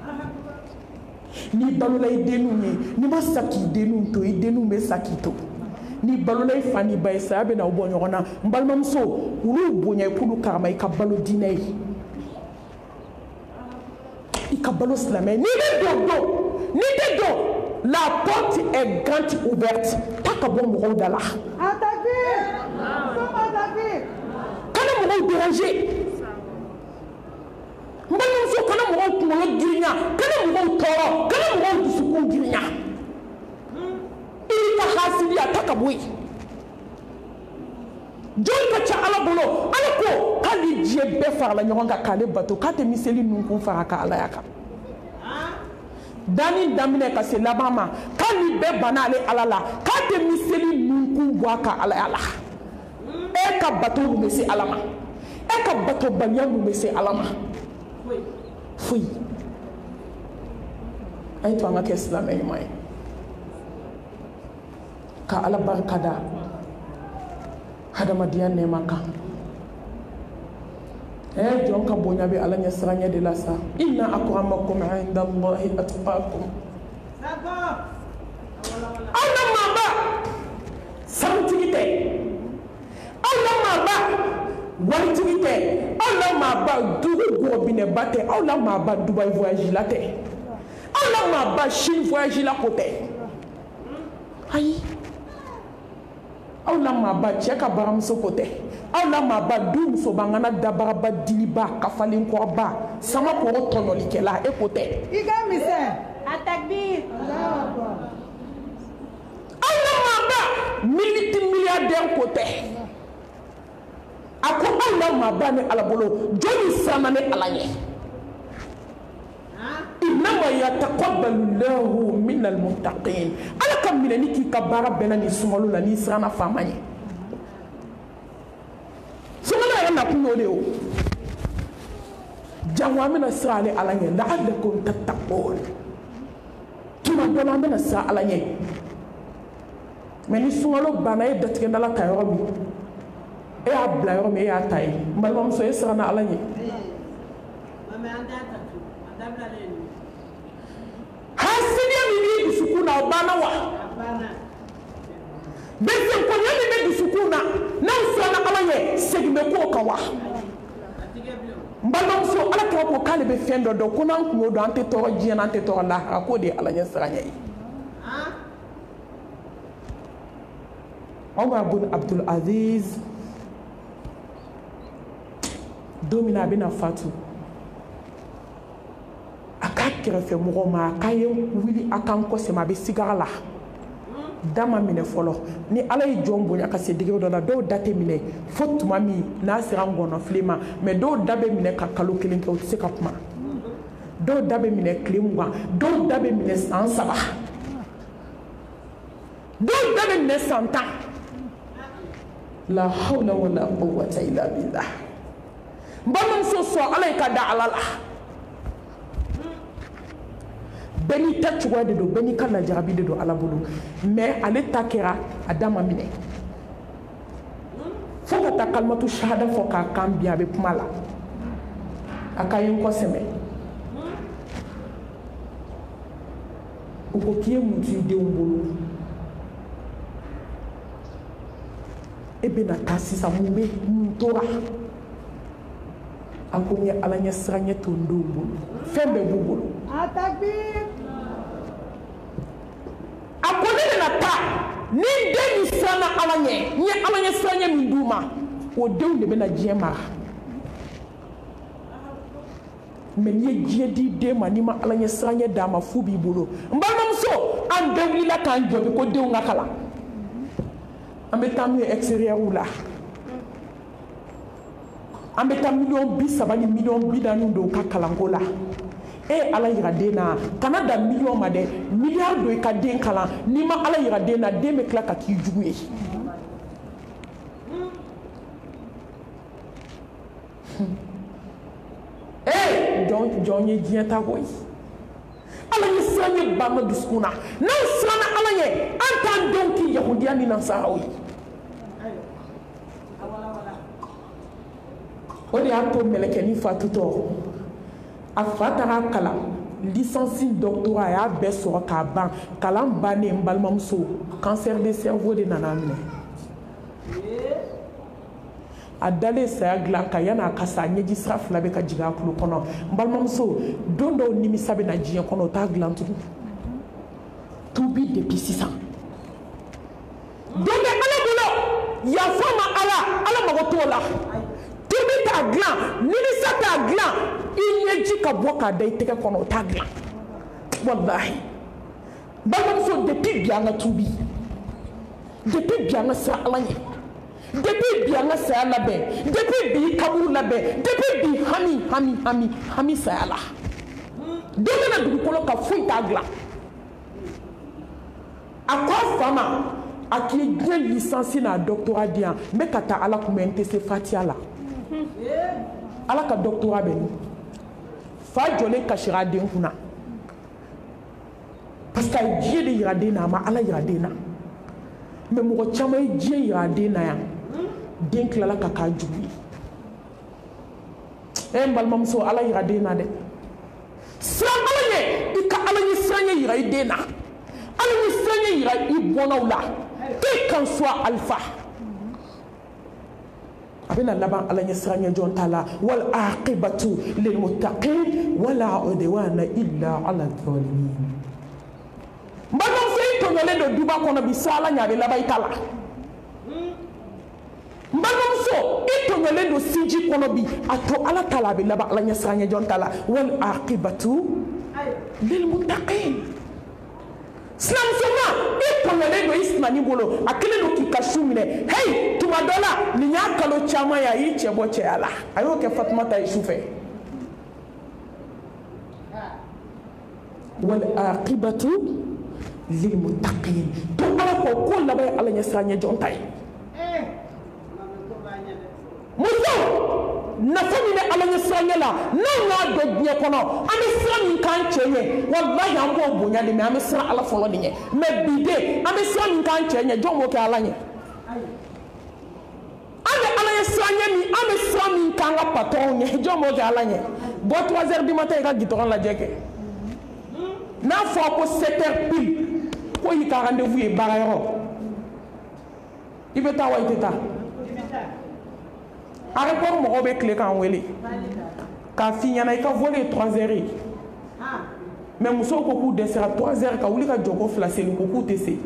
n'i balola i denninw ye n'i ma sa k'i denninw to i denninw bɛ sa k'i to n'i balola i fa n'i ba ye saya bɛ n'aw bɔ ɲɔgɔn na n balimamuso olu bonya i k'olu karama i ka balo diinɛ ye i ka balo silamɛ n'i bɛ don don n'i tɛ don la porte est grande ouverte taa ka bɔ mɔgɔw da la kana mɔgɔw déranger n balimamuso kana mɔgɔw kunkolo girinya kana mɔgɔw tɔɔrɔ kana mɔgɔw dusukun girinya i ka hasidiya taa ka bɔ yen jɔn ka ca ala bolo ala ko k'ale diɲɛ bɛɛ farala ɲɔgɔn kan k'ale bato k'a tɛ miseli ninkun fara ka alaya kan dani damine ka se labama kan ni be banale alala ka te miseli nunku waka ala ala e ka bato mu se alama e ka bato banya mu se alama fui ay to ngake islam ay mai ka ala barkada hada madian ne maka eh jonka bonya be ala nyasranya de la sa inna akramakum inda allahi atqakum saba ala maba samtigite ala maba wantigite ala maba dugu go bine bate ala maba dubai voyage la te ala maba Chine voyage la côté ayi ala maba cheka baram so côté ala maba dum so bangana dabaraba diliba kafalin ko ba sama ko tonoli kela e côté iga mise atakbir ala maba militi milliardaire côté ako ala maba ne ala bolo joni sama ne ala nye inama yataqabbalu Allahu min almuttaqin ala kam minani ki kabara benani sumolu la ni srana famanye sumala yana kuno le o jangwa mina srale ala nye la'allakum tattaqun tuma dona mina sa ala nye meni sumalo bana e datike ndala tayoro mi e a bla yoro mi e a tay malmam so e srana ala nye mama anda tatu anda bla le hasidia mi bi sukuna obana wa bese ko nyami be sukuna na usana alanye segme ko kawa mbalom so ala ko ko kale be fendo do ko nan ko do ante to jien ante to la ko de alanye saranye ah Omar bin Abdul Aziz domina bina fatu aka kɛrɛfɛ mɔgɔ ma aka ye wili akan kɔ sɛma a bɛ sigara la dama minɛ fɔlɔ ni ala ye jɔn bonya ka se digɛ dɔ la dɔw da tɛ minɛ fo tuma min n'a sera ngɔnɔfile ma mɛ dɔw da bɛ minɛ ka kalo kelen kɛ u tɛ se ka kuma dɔw da bɛ minɛ tile mugan dɔw da bɛ minɛ san saba dɔw da bɛ minɛ san tan la hawla wala quwwata illa billah n balimamuso sɔn ala ye ka da ala la beni ta cogoya de do beni ka lajarabi de do ala bolo mais ale ta kɛra a dama minɛ fo ka taa kalimatu shahada fɔ k'a kan bi a bɛ kuma la a ka ye n kɔsɛmɛ u ko k'i ye mun t'i denw bolo e bɛna taa sisan mun bɛ mun tora a ko n ye ala ɲɛ siranɲɛ to n denw bolo fɛn bɛɛ b'u bolo a ko ne bɛna taa ni den min siranna ala ɲɛ n ye ala ɲɛ siranɲɛ min d'u ma o denw de bɛna diɲɛ mara mɛ n'i ye diɲɛ di den ma n'i ma ala ɲɛ siranɲɛ d'a ma fu b'i bolo n balimamuso an bɛɛ wulila k'an jɔ bi ko denw ka kalan an bɛ taa n'u ye extérieur la an bɛ taa miliyɔn bi saba ni miliyɔn bi naani don ka kalanko la e ala yira den na kana da miliyɔn ma dɛ miliyari don i ka den kalan n'i ma ala yira den na den bɛ tila ka k'i jugu ye ee jɔn jɔn ye diɲɛ tago ye ala ye siran ye ba ma dusukun na n'an siranna ala ye an t'an denw k'i yahudiya ni nasaraw ye o de y'a to mɛlɛkɛnin fatutɔ a fa taara kalan lisansi doctorat a y'a bɛɛ sɔrɔ k'a ban kalan bannen n balimamuso cancer de cerveau de nana minɛ a dalen saya dilan kan yan'a ka sa ɲɛji sira fila bɛ ka jigin a tulo kɔnɔ n balimamuso don dɔw nimisa bɛ na diɲɛ kɔnɔ o t'a dilan tugun tubi depuis sisan don bɛ ala bolo yafa ma ala ala mago t'o la tubi t'a dilan nimisa t'a dilan i ɲɛji ka bɔ k'a da i tɛgɛ kɔnɔ o t'a dilan walahi balimamuso depuis bi an ka tubi depuis bi an ka siran ala ɲɛ depuis bi an ka saya labɛn depuis bi kaburu labɛn depuis bi hami hami hami hami saya la Dona dugukolo ka foyi t'a dilan a ko a fa ma a k'i ye diɲɛ lisansi n'a doctorat di yan n bɛ ka taa ala kun bɛ n tɛ se fatiya la ala ka doctorat bɛ min fa jɔlen kasira a den kunna parce que a ye diɲɛ de yira den na a ma ala yira den na mais mɔgɔ caman ye diɲɛ yira a den na yan den tilala ka k'a jugu ye e n balimamuso ala yira den na dɛ siran ala ɲɛ i ka ala ɲɛ siran ɲɛ yira i den na ala ɲɛ siran ɲɛ yira i bɔnnaw la k'e kan soit alifa a bɛna laban ala ɲɛ siran ɲɛ jɔn ta la wal aqibatu lil muttaqin wala udwana illa ala zalimin n balimamuso i tɔɲɔlen don duba kɔnɔ bi sa ala ɲɛ a bɛ laban i ta la n balimamuso i tɔɲɔlen don sinji kɔnɔ bi a to ala ta la a bɛ laban ala ɲɛ siran ɲɛ jɔn ta la wal aqibatu lil muttaqin silamusoma i tɔɲɔlen don i sinani bolo a kelen don k'i ka su minɛ hey tuma dɔ la nin y'a kalo caman ye a y'i cɛ bɔ cɛya la a y'o kɛ fatumata ye su fɛ wal aqibatu lil muttaqin to ala ko ko laban ala ɲɛ siran ɲɛ jɔn ta ye muso nafa min bɛ ala ɲɛ siran ɲɛ la n'an y'a dɔn diɲɛ kɔnɔ an bɛ siran min k'an cɛ ɲɛ walahi an b'o bonya de mɛ an bɛ siran ala fɔlɔ de ɲɛ mɛ bi de an bɛ siran min k'an cɛ ɲɛ jɔn b'o kɛ ala ɲɛ an bɛ ala ɲɛ siran ɲɛ min an bɛ siran min k'an ka patɔrɔnw ɲɛ jɔn b'o kɛ ala ɲɛ bɔ trois heures du matin i ka gitɔrɔn lajɛ kɛ n'a fɔra ko sept heures pile ko y'i ka rendez-vous ye baarayɔrɔ i bɛ taa wa i tɛ taa aéroport mɔgɔw bɛ tile k'an wele k'a f'i ɲɛna i ka vol ye trois heures ye mais musow ko k'u dɛsɛra trois heures ka wuli ka jɔ ko fila seli ko k'u tɛ se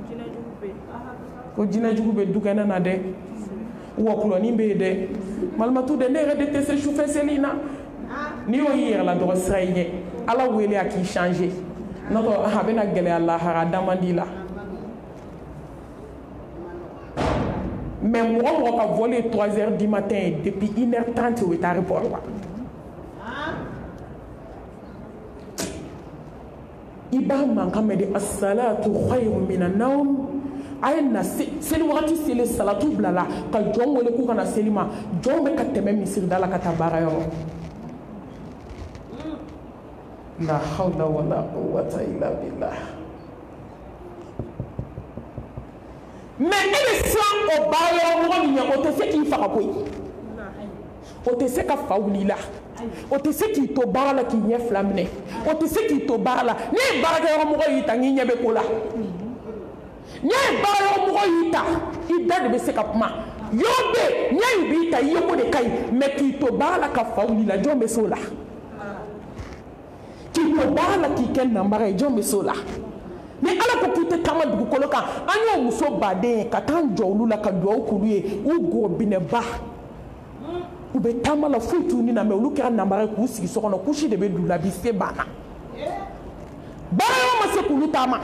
ko jinɛjugu bɛ dukɛnɛ na dɛ wɔkulɔnin bɛ yen dɛ malimatu dɛ ne yɛrɛ de tɛ se sufɛ seli in na n'i y'o y'i yɛrɛ la dɔrɔn sira i ɲɛ ala wele a k'i changer n'o tɛ a bɛna gɛlɛya lahara a da man di la mais mɔgɔ mɔgɔ ka vol ye trois heures du matin depuis une heure trente o bɛ taa aéroport la i b'a mankan mɛn de asalatu khayru mina nawm a ye na seli wagati seli salatu bila la ka jɔn wele k'u kana seli ma jɔn bɛ ka tɛmɛ misirida la ka taa baarayɔrɔ la hawla wala quwwata illa billah mais e bɛ siran o baarayɔrɔ mɔgɔ min ɲɛ o tɛ se k'i faga koyi o tɛ se ka fa wuli la o tɛ se k'i to baara la k'i ɲɛ fila minɛ o tɛ se k'i to baara la n'i ye baarakɛyɔrɔ mɔgɔ y'i ta n'i ɲɛ bɛ ko la n'i ye baarayɔrɔ mɔgɔ y'i ta i da de bɛ se ka kuma yɔrɔ bɛ yen ɲɛ b'i ta i ye ko de ka ɲi mais k'i to baara la ka fa wuli la jɔn bɛ se o la k'i to baara la k'i kɛ nanbaga ye jɔn bɛ se o la ni ala ko k'i tɛ taama dugukolo kan an y'o muso baden ye ka taa jɔ olu la ka dugawu k'olu ye u gɔbinɛba u bɛ taama la foyi t'u ni na mɛ olu kɛra nanbaga ye k'u sigi so kɔnɔ kusi de bɛ d'u la bi se banna baarayɔrɔ ma se k'olu taama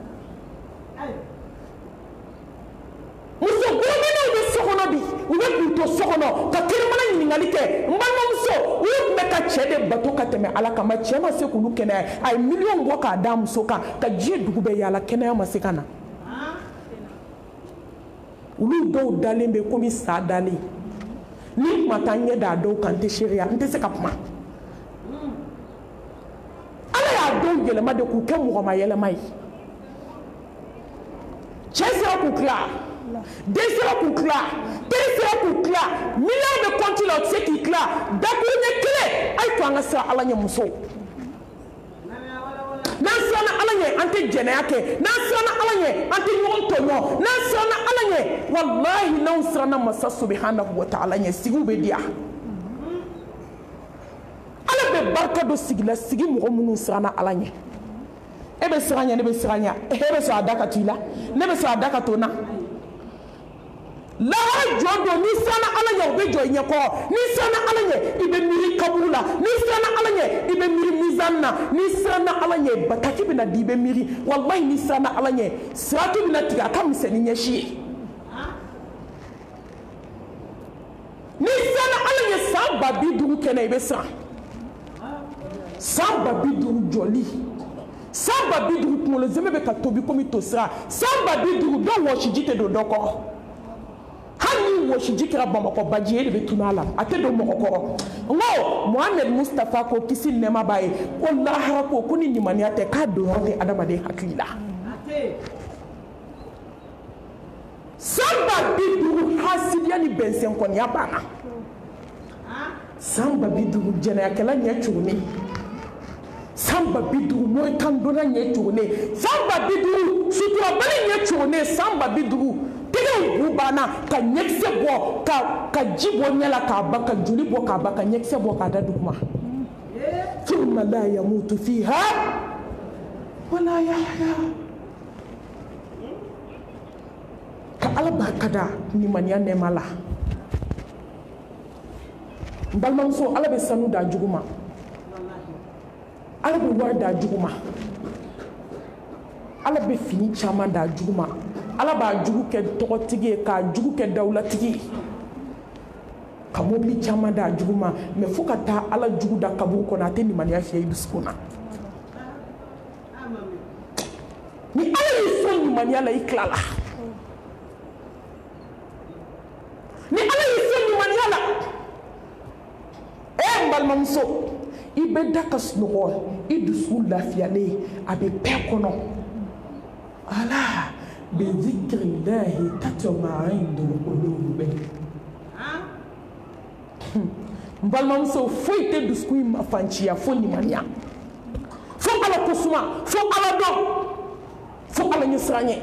muso gɔbinɛw bɛ so kɔnɔ bi u bɛ k'u to so kɔnɔ ka kɛnɛmana ɲininkali kɛ n balimamuso u tun bɛ ka cɛ de bato ka tɛmɛ ala kan cɛ ma se k'olu kɛnɛya a ye miliyɔn bɔ k'a d'a muso kan ka diɲɛ dugu bɛɛ yaala kɛnɛya ma se ka na olu dɔw dalen bɛ komi sa dalen ni kuma taa ɲɛ d'a dɔw kan n tɛ seereya n tɛ se ka kuma ala y'a dɔw yɛlɛma de k'u kɛ mɔgɔma yɛlɛma ye cɛ sera k'u tila den sera k'u tila teri sera k'u tila miliyɔn bɛ kɔnti la o tɛ se k'i tila dakuru ɲɛ kelen a ye to an ka siran ala ɲɛ musow n'an siranna ala ɲɛ an tɛ jɛnɛya kɛ n'an siranna ala ɲɛ an tɛ ɲɔgɔn tɔɲɔ n'an siranna ala ɲɛ walahi n'anw siranna masa subhanahu wa ta'ala ɲɛ sigiw bɛ diya ala bɛ barika dɔ sigi la sigi mɔgɔ minnu siranna ala ɲɛ e bɛ siran ɲɛ ne bɛ siran ɲɛ e bɛ sɔn a da ka to i la ne bɛ sɔn a da ka to n na lahara jɔn don n'i siranna ala ɲɛ o bɛ jɔ i ɲɛ kɔrɔ n'i siranna ala ɲɛ i bɛ miiri kaburu la n'i siranna ala ɲɛ i bɛ miiri mizani na n'i siranna ala ɲɛ bataki bɛ na di i bɛ miiri walahi n'i siranna ala ɲɛ siratu bɛ na tigɛ a ka misɛn ni ɲɛsi ye n'i siranna ala ɲɛ san ba bi duuru kɛnɛ i bɛ siran Samba biduru joli. Samba biduru kuŋolo zɛmɛ bɛ ka tobi komi tosira. Samba biduru dɔ wɔsiji tɛ don dɔ kɔrɔ. Hali ni wɔsiji kɛra Bamakɔ baji e de bɛ tunun a la. A tɛ don mɔgɔ kɔrɔ. Nko Mohamed Mustafa ko kisi nɛɛma b'a ye. Ko lahara ko ko ni limaniya tɛ k'a don yɔrɔ tɛ adamaden hakili la. Samba biduru hasidiya ni bɛnsɛn kɔniya banna. Samba biduru jɛnɛyakɛla ɲɛ cogonin. Samba biduru moyi kan donna ɲɛ cogonin. Samba biduru suturabali ɲɛ cogonin. Samba biduru tɛgɛw bu banna ka ɲɛkisɛ bɔ ka ka ji bɔ ɲɛ la k'a ban ka joli bɔ k'a ban ka ɲɛkisɛ bɔ k'a da duguma. Thumma la yamutu fiha wala yahya. Ka Ala barika da limaniya nɛɛma la. N balimamuso Ala bɛ sanu d'a jugu ma. Ala bɛ wari d'a jugu ma. Ala bɛ fini caman d'a jugu ma. Ala b'a jugu kɛ tɔgɔtigi ye k'a jugu kɛ dawulatigi ye. Ka mobili caman d'a jugu ma mais fo ka taa Ala jugu da kaburu kɔnɔ a tɛ limaniya fiyɛ i dusukun na. Ni Ala y'i sɔn limaniya la i tilala. Ni Ala y'i sɔn limaniya la eh n balimamuso i bɛ da ka sunɔgɔ i dusu lafiyalen a bɛ bɛɛ kɔnɔ. Ala bi zikrillahi tatma'innul qulub. N balimamuso foyi tɛ dusukun in mafanciya fo limaniya. Fo Ala ko suma fo Ala dɔn fo Ala ɲɛ siran ɲɛ.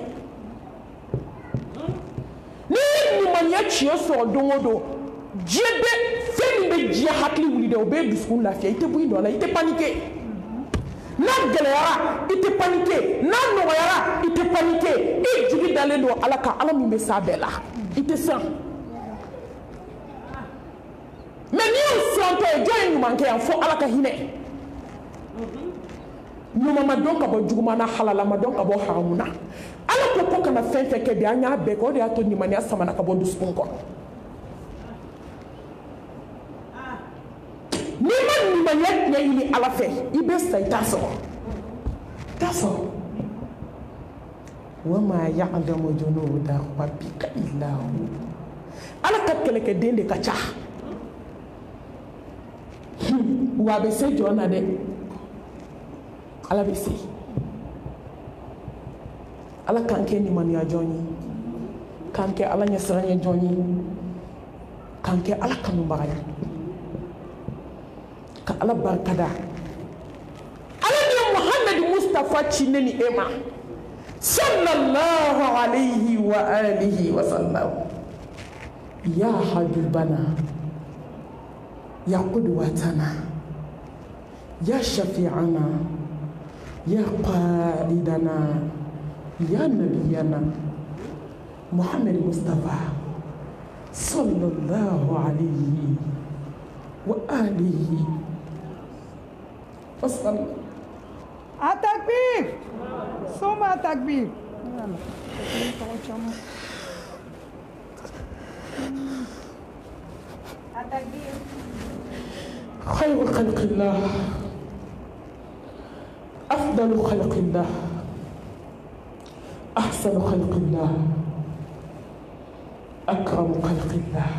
Ni limaniya tiɲɛ sɔrɔ don o don diɲɛ bɛ fɛn min bɛ diɲɛ hakili wuli dɛ o bɛ dusukun lafiya i tɛ bɔ i nɔ la i tɛ panike. N'a gɛlɛyara i tɛ panike n'a nɔgɔyara i tɛ panike i jigi dalen don Ala kan Ala min bɛ s'a bɛɛ la i tɛ siran. Mais n'i y'o sirantɔ ye jɔn ye ɲuman kɛ yan fo Ala ka hinɛ. Ɲuman ma dɔn ka bɔ juguman na halala ma dɔn ka bɔ haramu na. Ala ko ko kana fɛn fɛn kɛ bi an y'a bɛɛ kɛ o de y'a to limaniya samana ka bɔ dusukun kɔnɔ. N'i ma limaniya tiɲɛ ɲini Ala fɛ i bɛ sa i t'a sɔrɔ. T'a sɔrɔ. Wa ma ya'lamu junuda rabbika illa hu. Ala ka kɛlɛkɛden de ka ca. Wa a bɛ se jɔn na dɛ. Ala bɛ se. Ala k'an kɛ limaniya jɔn ye. K'an kɛ Ala ɲɛsiranɲɛ jɔn ye. K'an kɛ Ala kanubaga ye. Ka Ala barika da. Ala ni Mohamed Mustafa ci ne ni e ma. Sallallahu alayhi wa alihi wa sallam. Ya habibana. Ya qudwatana. Ya shafi'ana. Ya qaidana. Ya nabiyana. Mohamed Mustafa. Sallallahu alayhi wa alihi wa sallam. Atakbir. Soma takbir. Atakbir. خير خلق الله أفضل خلق الله أحسن خلق الله أكرم خلق الله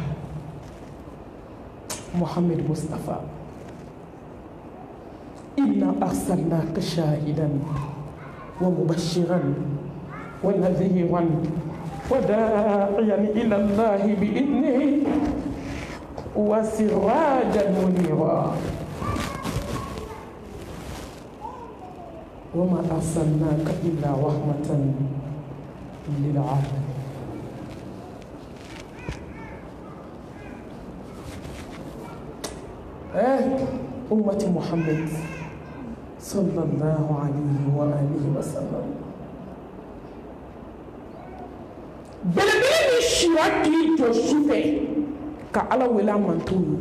محمد مصطفى إنا أرسلناك شاهدا ومبشرا ونذيرا وداعيا إلى الله بإذنه وسراجا منيرا وما أرسلناك إلا رحمة للعالمين. أمة محمد صلى الله عليه وآله وسلم. بلبلي شيواتي جوشوفي كألا ولا منتون.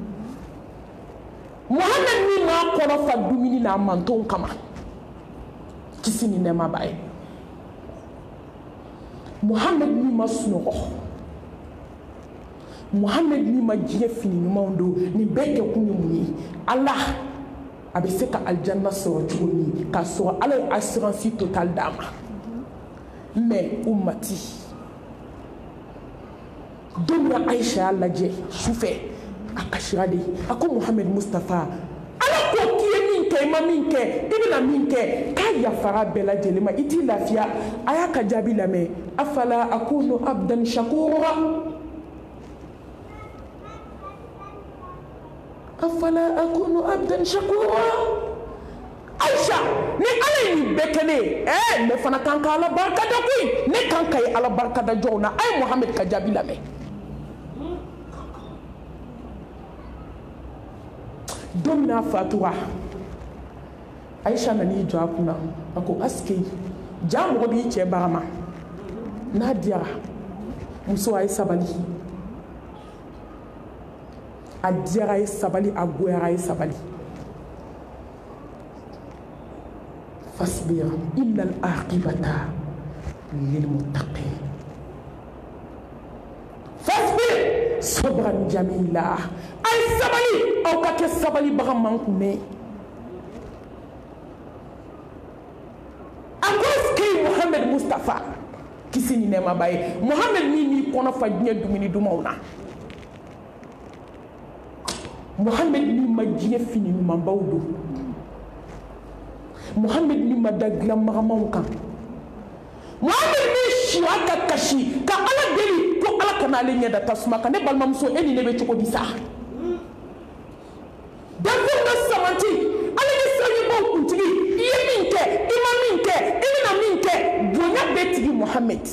محمد مما قرأ فدوميني لا منتون كما كسيني نما باي. محمد مما سنوه. Muhammad ni ma jiɲɛ fini ɲumanw don nin bɛɛ kɛ kun ye mun ye Allah a bɛ se ka aljanna sɔrɔ cogo min k'a sɔrɔ ala ye assurance totale d'a ma mais ummati don min na Aisha y'a lajɛ sufɛ a kasira de a ko Muhammed Mustafa ala ko k'i ye min kɛ i ma min kɛ i bɛna min kɛ k'a yafara bɛɛ lajɛlen ma i t'i lafiya a y'a ka jaabi lamɛn afala akunu abdan shakura afala akunu abdan shakura Aisha ni ala ye nin bɛɛ kɛ ne ye ɛɛ ne fana kan ka ala barika da koyi ne kan ka ye ala barika da jɔnw na a ye Muhammed ka jaabi lamɛn don min na fatura Aisha nan'i jɔ a kunna a ko aske ja mɔgɔ b'i cɛ barama n'a diyara muso a ye sabali a diyara a ye sabali a goyara a ye sabali fasbir innal aqibata lil muttaqin fasbir sabran jamila a ye sabali aw ka kɛ sabali baga man kunne a ko est-ce Muhammed Mustafa kisi ni nɛɛma ba ye Muhammed min b'i kɔnɔ fa diɲɛ dumuni dumanw na Muhammed min ma diɲɛ fini ɲumanbaw don Muhammed min ma da dilan magamanw kan Muhammed min siya ka kasi ka ala deli ko ala kana ale ɲɛ da tasuma kan ne balimamuso e ni ne bɛ cogo di sa danfɛnw bɛ samanti ala ye siraɲɛbaw kuntigi i ye min kɛ i ma min kɛ i bɛna min kɛ bonya bɛ tigi Muhammed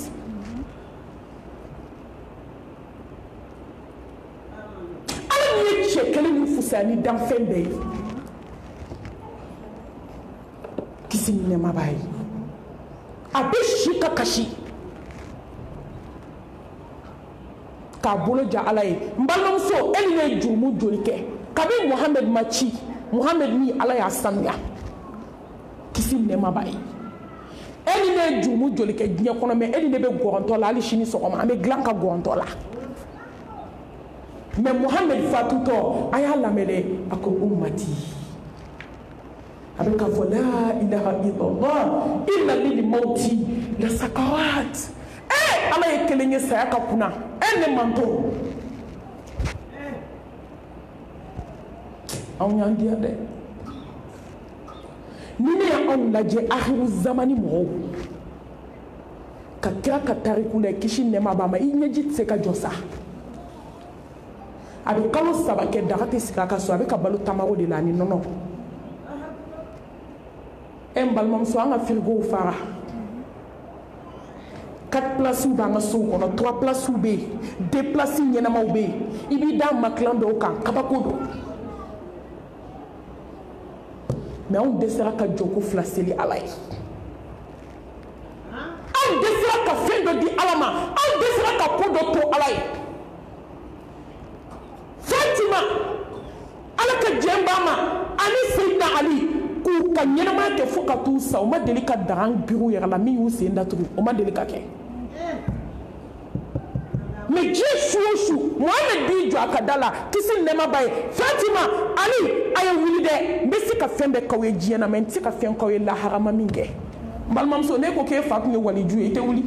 ala min ye cɛ kelen min fisaya ni danfɛn bɛɛ ye kisi ni nɛɛma b'a ye a bɛ si ka kasi k'a bolo ja ala ye n balimamuso e ni ne ye jurumu joli kɛ kabi Muhammed ma ci Muhammed ni ala y'a sanuya kisi ni nɛɛma b'a ye e ni ne ye jurumu joli kɛ diɲɛ kɔnɔ mɛ e ni ne bɛ gɔrɔntɔ la hali sini sɔgɔma an bɛ dilan ka gɔrɔntɔ la mais Muhammed fatutɔ a y'a lamɛn dɛ a ko ummati a bɛ ka fɔ la ilaha illallah inna lil mawti la sakarat eh ala ye kelen ye saya ka kunna e ne manto anw y'an diya dɛ ni ne y'anw lajɛ ahiru zamani mɔgɔw ka kira ka tariku la kisi nɛɛma b'a ma i ɲɛji tɛ se ka jɔ sa a bɛ kalo saba kɛ daga tɛ sigi a ka so a bɛ ka balo tamaro de la ani nɔnɔ e n balimamuso an ka firigow fara quatre places b'an ka sow kɔnɔ trois places bɛ yen deux places ɲɛnamaw bɛ yen i b'i da makilan dɔw kan kabako don mais anw dɛsɛra ka jɔ ko fila seli ala ye anw dɛsɛra ka fɛn dɔ di ala ma anw dɛsɛra ka ko dɔ to ala ye Fatima ala ka jɛn b'a ma ani Seydina Ali k'u ka ɲɛnamaya kɛ fo ka t'u sa u ma deli ka daga biru yɛrɛ la min y'u sen datugu o ma deli ka kɛ mais diɲɛ su o su Muhammed b'i jɔ a ka da la kisi ni nɛɛma b'a ye Fatima Ali a ye wuli dɛ n bɛ se ka fɛn bɛɛ k'aw ye diɲɛ na mais n tɛ se ka fɛn k'aw ye lahara ma min kɛ n balimamuso ne ko k'e fa tun ye waliju ye i tɛ wuli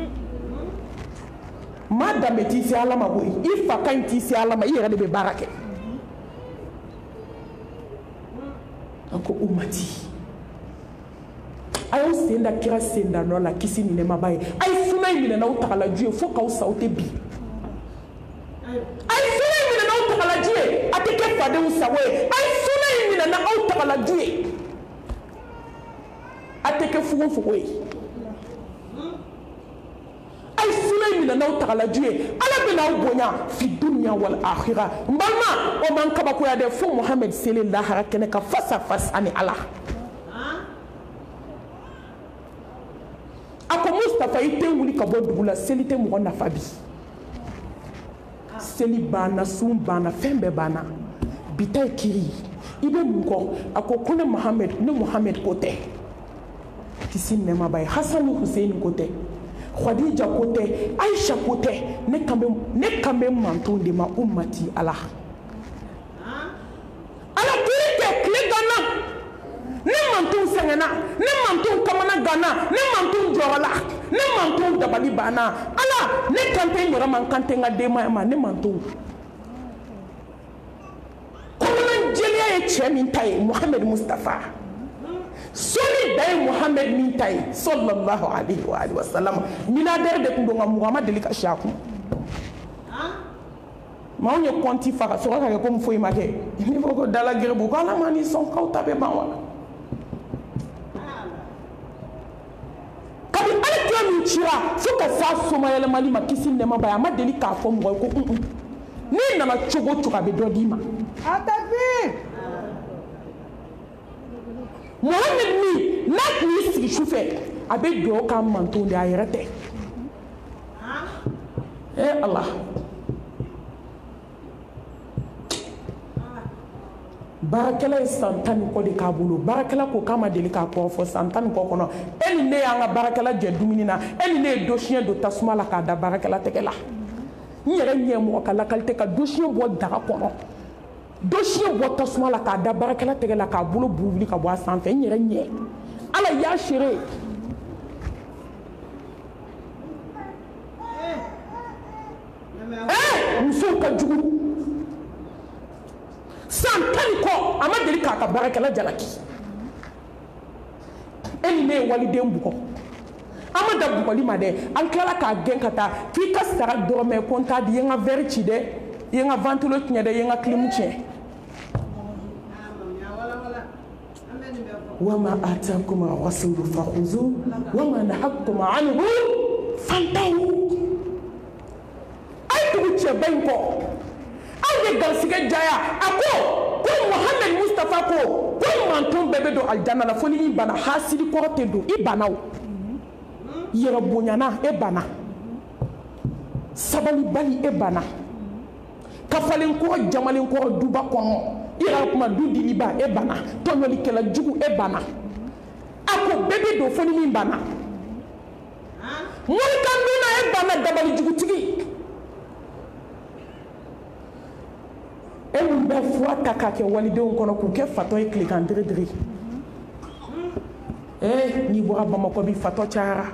maa danbe t'i se ala ma koyi i fa ka ɲi t'i se ala ma i yɛrɛ de bɛ baara kɛ a ko ummati a y'aw sen da kira sen da nɔ la kisi ni nɛɛma b'a ye a ye funa in minɛ n'aw tagalaju ye fo k'aw sa aw tɛ bi a ye funa in minɛ n'aw tagalaju ye a tɛ kɛ fadenw sago ye a ye funa in minɛ n'aw tagalaju ye a tɛ kɛ fugofugo ye a ye funa in minɛ n'aw tagalaju ye ala bɛ n'aw bonya fi dunya wal akhira n balima o man kabakoya dɛ fo Muhammed sele lahara kɛnɛ ka face à face ani ala a ko Mustafa i tɛ wuli ka bɔ dugu la seli tɛ mɔgɔ nafa bi seli banna sun banna fɛn bɛɛ banna bi ta ye kiri i bɛ mun kɔ a ko ko ne Muhammed ne Muhammed ko tɛ kisi ni nɛɛma b'a ye Hasan ni Hussein ko tɛ Khadija ko tɛ Aisha ko tɛ ne kan bɛ ne kan bɛ mantonw de ma ummati ala ala kiri tɛ tile ganna bana ne manton jorola ne manton dabali bana ala ne kante nyora man kante nga de ma ne manton ko nan jeliya e chemin tay Muhammad Mustafa soni day Muhammad min tay sallallahu alaihi wa alihi wasallam mina der de kundo nga Muhammad delika shaku ma on ye konti faka so ka ko mfo imake ni boko dala gerbu ko ala mani son kauta be bawa kabi ala to min chira so ka sa so ma yele mali makisin ne ma ba ma delika fo mo ko ni na ma chogo choka be dodima Atakbir! Muhammad ni nak ni sigi choufe abe do ka manton de ayrete eh Allah barakala santani ko de kabulu barakala ko kama deli ka ko fo santani ko kono eni ne anga barakala je dumini na eni ne do chien do tasuma la ka da barakala tegela nyere nye mo kala kalte ka do chien bo daga kono do chien bo tasuma la ka da barakala tegela ka bulu bubuli ka bo sanfe nyere nye ala ya shere eh muso ka jugu santani ko amadeli ka ka barakala jalaki eni ne waliden buko amada bukoli ma de an klara ka gen kata fi ka sara dorome konta di yenga verti de yenga ventilo tnya de yenga klimu tnya wama atakum rasulu fakhuzu wama nahakum anhu fantahu ay tu tche banko ay garsige jaya ako ko Muhammad Mustafa ko ko manton bebe do aljanna la foni bana hasidi ko te do ibanaw yera bonyana e bana sabali bali e bana kafalen ko jamalen ko duba kono ira kuma dudi liba e bana tonoli kala jugu e bana ako bebe do foni min bana mon kan dina e bana dabali jugu tigi elu be fwa kaka ke walidon kono ku ke fato e klikan dire dire eh ni bo abama ko bi fato chara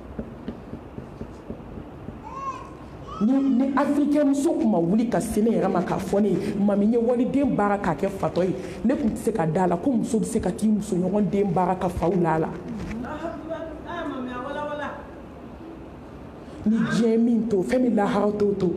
ni ni africain muso kuma wuli ka sene yɛrɛ ma k'a fɔ ne mami ye waliden baara k'a kɛ fatɔ ye ne kun tɛ se ka da la ko muso bɛ se ka t'i muso ɲɔgɔn den baara ka faw la la ni diɲɛ min to fɛn min lahara t'o to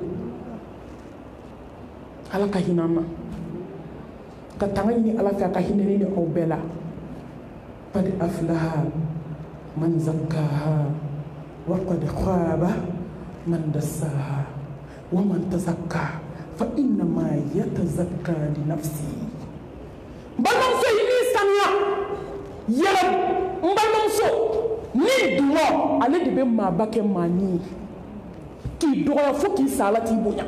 ala ka hinɛ an na ka tanga ɲini ala fɛ a ka hinɛ ne ni aw bɛɛ la qad aflaha man zakkaha wa qad khaba من دساها ومن تزكى فإنما يتزكى لنفسه بلمسو يني سانيا يرب بلمسو ni duwa ale de be ma bake mani ki doya fo ki salati bonya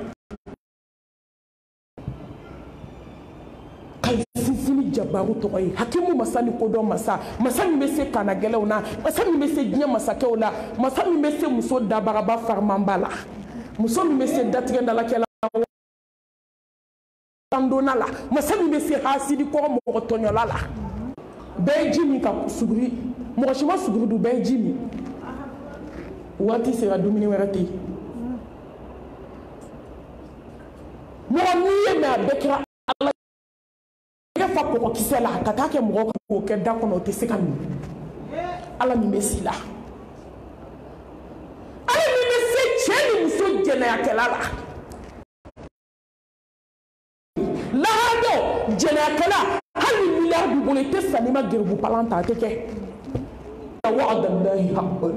kay sisini jabaru to ay hakimu masani kodo masa masani be se kana gelewna masani be se dinya masakewla masani be se muso dabaraba farmambala muso be se datigenda la kela andona la masani be se hasidi ko mo tonyola la bejimi ka suguri mo shima suguri du bejimi wati se ra domini werati mo niye na bekra fa ko kisela ka ta ke mo ko ke da ko no te se kan ala mi mesila ala mi mesi cheni muso jena ya kelala la hado jena ya kala hal milliard du bole te sanima gerbu palanta te ke wa'ada allahi haqqan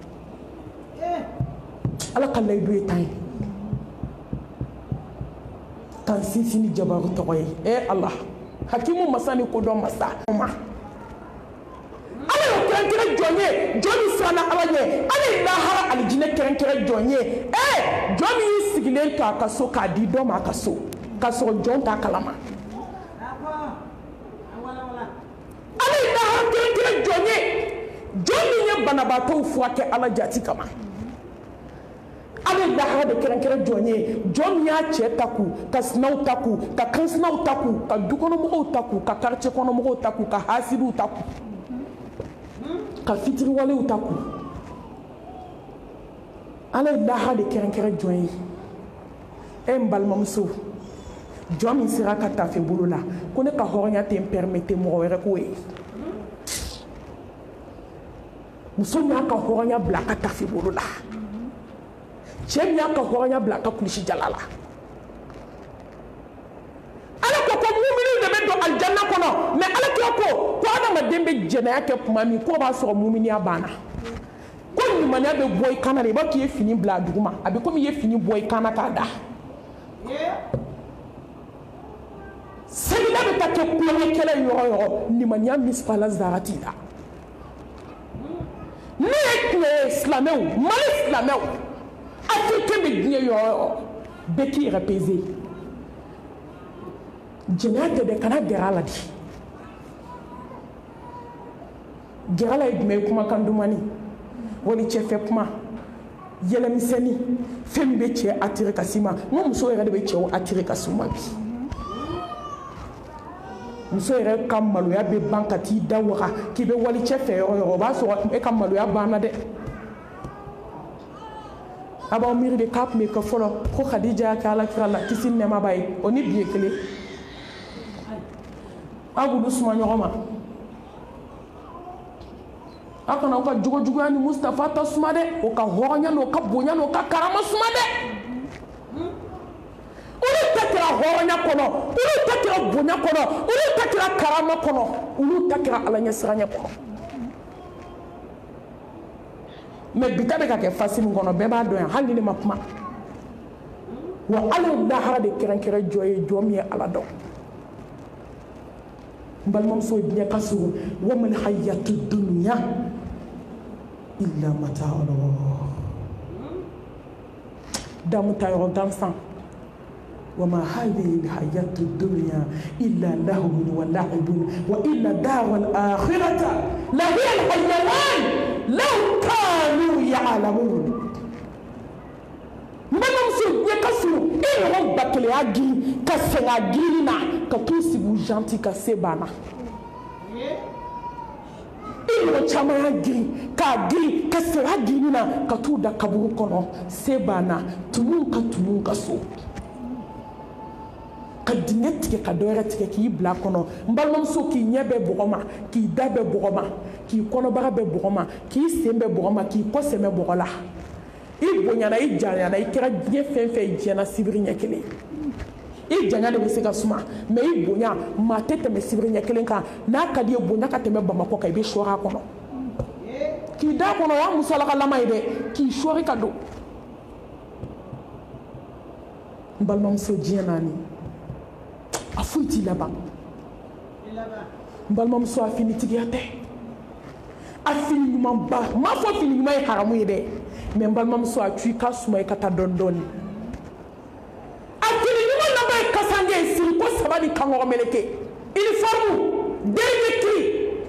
ala kala ibu tay kan sisi ni jabaru to eh allah hakimu masani kodo masa ma ala yo kere jonye joni sana ala ye ala lahara aljine kere kere jonye eh joni sigilen to akaso ka di do ma akaso kaso jonta kalama ala lahara kere kere jonye joni ye banabato fuake ala jati kama ale lahara de keren keren jonye jom ya che taku ka snaw taku ka kansnaw taku ka dukono mo taku ka quartier kono mo taku ka hasidu taku ka fitiri wale utaku ala ilaha de kɛrɛnkɛrɛn jɔn ye e n balimamuso jɔn min sera ka tafe bolo la ko ne ka hɔrɔnya tɛ n permete mɔgɔ wɛrɛ k'o ye muso min y'a ka hɔrɔnya bila a ka tafe bolo la cɛ min y'a ka hɔrɔnya bila a ka kulusi jala la ala ko ko mumini de bɛ don alijanna kɔnɔ mɛ ala kira ko ko adamaden bɛ jɛnɛya kɛ tuma min k'o b'a sɔrɔ muminiya banna ko ɲumaniya bɛ bɔ i kanna de i b'a k'i ye fini bila a duguma a bɛ komi i ye fini bɔ i kanna k'a da segida bɛ taa kɛ kulonkɛkɛla ye yɔrɔ yɔrɔ limaniya misipala zara t'i la ne ye tiɲɛ ye silamɛw mali silamɛw afirikɛn bɛ diɲɛ yɔrɔ yɔrɔ bɛɛ k'i yɛrɛ peze jɛnɛya tɛ dɛ kana gɛrɛ a la de gɛrɛ a la ye jumɛn ye kumakan dumani wali cɛfɛ kuma yɛlɛmisɛnni fɛn min bɛ cɛ attiré ka s'i ma n ko muso yɛrɛ de bɛ cɛw attiré ka s'u ma bi muso yɛrɛ ka maloya bɛ ban ka t'i da waga k'i bɛ wali cɛ fɛ yɔrɔ yɔrɔ o b'a sɔrɔ e ka maloya banna dɛ a b'aw miiri de k'a tun bɛ kɛ fɔlɔ ko Khadija y'a kɛ alakira la kisi ni nɛɛma b'a ye o ni bi ye kelen a b'olu suma ɲɔgɔn ma a kana aw ka jogojuguya ni Mustafa ta suma dɛ o ka hɔrɔnya n'o ka bonya n'o ka karama suma dɛ olu ta kɛra hɔrɔnya kɔnɔ olu ta kɛra bonya kɔnɔ olu ta kɛra karama kɔnɔ olu ta kɛra ala ɲɛsiranya kɔnɔ mɛ bi ta bɛ ka kɛ fasi min kɔnɔ bɛɛ b'a dɔn yan hali ni ne ma kuma wa ala ye lahara de kɛrɛnkɛrɛn jɔ ye jɔ min ye ala dɔn n balimamuso diɲɛ ka surun wa mal hayatu dunya illa mata'ul ghurur damu ta yɔrɔ gansan وما هذه الحياة الدنيا إلا لهو ولعب وإن دار الآخرة لهي الحيوان لو كانوا يعلمون منهم سو يكسر إن ربك لأجي كسراجينا كتوسبو جانتي كسبانا إن وشامaya giri ka giri kasiragina katuda kaburu kono sebana tumunka tumunka so ka dingɛ tigɛ ka dɔ wɛrɛ tigɛ k'i bila kɔnɔ n balimamuso k'i ɲɛ bɛɛ bɔgɔ ma k'i da bɛɛ bɔgɔ ma k'i kɔnɔbaga bɛɛ bɔgɔ ma k'i sen bɛɛ bɔgɔ ma k'i kɔ sɛmɛ bɔgɔ la i bonyana i janyana i kɛra diɲɛ fɛn fɛn i diɲɛna sibiri ɲɛ kelen i janya de bɛ se ka suma mɛ i bonya maa tɛ tɛmɛ sibiri ɲɛ kelen kan n'a ka di ye bonya ka tɛmɛ bamakɔ kan i bɛ sɔrɔ a kɔnɔ k'i da kɔnɔ o y'a musalakalama ye dɛ k'i sɔri ka don n balimamuso diɲɛ naani a foyi t'i laban n balimamuso a finitigiya tɛ a fini ɲumanba n m'a fɔ fini ɲuman ye haramu ye dɛ mɛ n balimamuso a tu i ka suma i ka taa dɔɔni dɔɔni a fini ɲuman laban ye kasange ye siri ko saba ni kankɔrɔ meleke uniforme dernier cri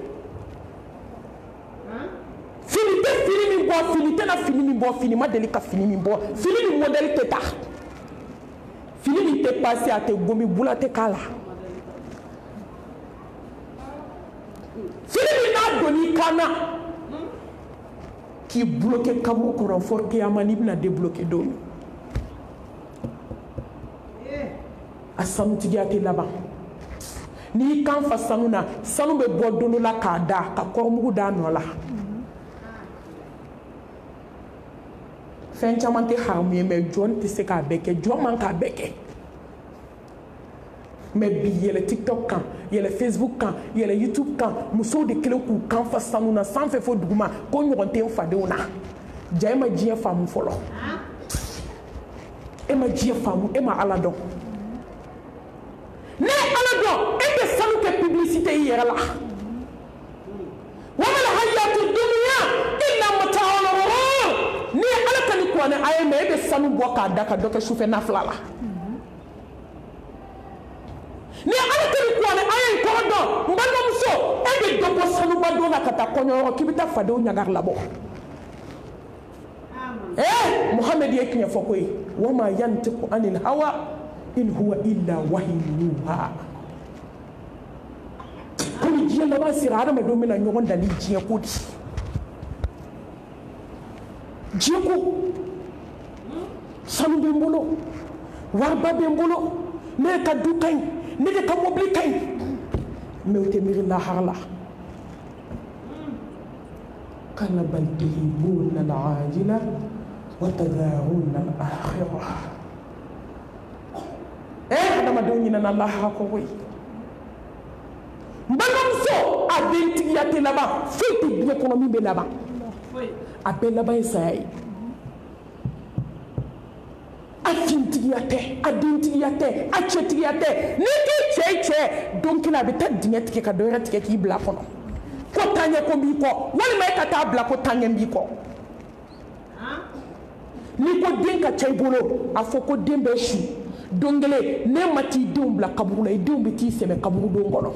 fini tɛ fini min bɔ fini tɛ na fini min bɔ fini ma deli ka fini min bɔ fini min modèle tɛ taa fini min tɛ passé a tɛ gomi bula tɛ k'a la fini min n'a donni kan na k'i bloqué kaburu kɔnɔ fo kiyama n'i bɛna débloqué don min a sanutigiya tɛ laban n'i y'i kan fa sanu na sanu bɛ bɔ don dɔ la k'a da ka kɔrɔmugu d'a nɔ la fɛn caman tɛ haramu ye mɛ jɔn tɛ se k'a bɛɛ kɛ jɔn man k'a bɛɛ kɛ mɛ bi yɛlɛ tiktok kan yɛlɛ facebook kan yɛlɛ youtube kan musow de kelen k'u kan fa sanu na sanfɛ fo duguma ko ɲɔgɔn tɛ n fadenw na ja e ma diɲɛ faamu fɔlɔ e ma diɲɛ faamu e ma ala dɔn ne ye ala dɔn e bɛ sanu kɛ publicité i yɛrɛ la wa mal hayatu dunya illa mata'ul ghurur ni ala ka ni kuranɛ a ye mɛ e bɛ sanu bɔ k'a da ka dɔ kɛ sufɛ nafila la ni ala ka ni kuranɛ a ye n kɔrɔ dɔn n balimamuso e bɛ dɔ bɔ sanuba don na ka taa kɔɲɔyɔrɔ k'i bɛ taa fadenw ɲagari labɔ eh Muhamɛdi ye tiɲɛ fɔ koyi wa ma yantiqu anil hawa in huwa illa wahyun yuha komi diɲɛ laban sera adamadenw bɛna ɲɔgɔn dali diɲɛ ko di Djeko Sanu Bimbolo Warba Bimbolo Ne ka du kañ ne de ka mobili kañ mais o tɛ miiri lahara la kala bal tuhibbuna al-ajila wa tadharuna al-akhirah eh adamadenw ɲinɛna lahara kɔ koyi n balimamuso a dentigiya tɛ laban foyi tɛ diɲɛ kɔnɔ min bɛ laban a bɛɛ laban ye saya ye a fintigiya tɛ a dentigiya tɛ a cɛtigiya tɛ n'i k'i cɛ ye cɛ don kelen a bɛ taa dingɛ tigɛ ka dɔ wɛrɛ tigɛ k'i bila kɔnɔ ko taaɲɛ ko b'i kɔ walima e ka taa bila ko taaɲɛ b'i kɔ n'i ko den ka ca i bolo a fɔ ko den bɛ su don kelen ne ma t'i denw bila kaburu la i denw bɛ t'i sɛmɛ kaburu don kɔnɔ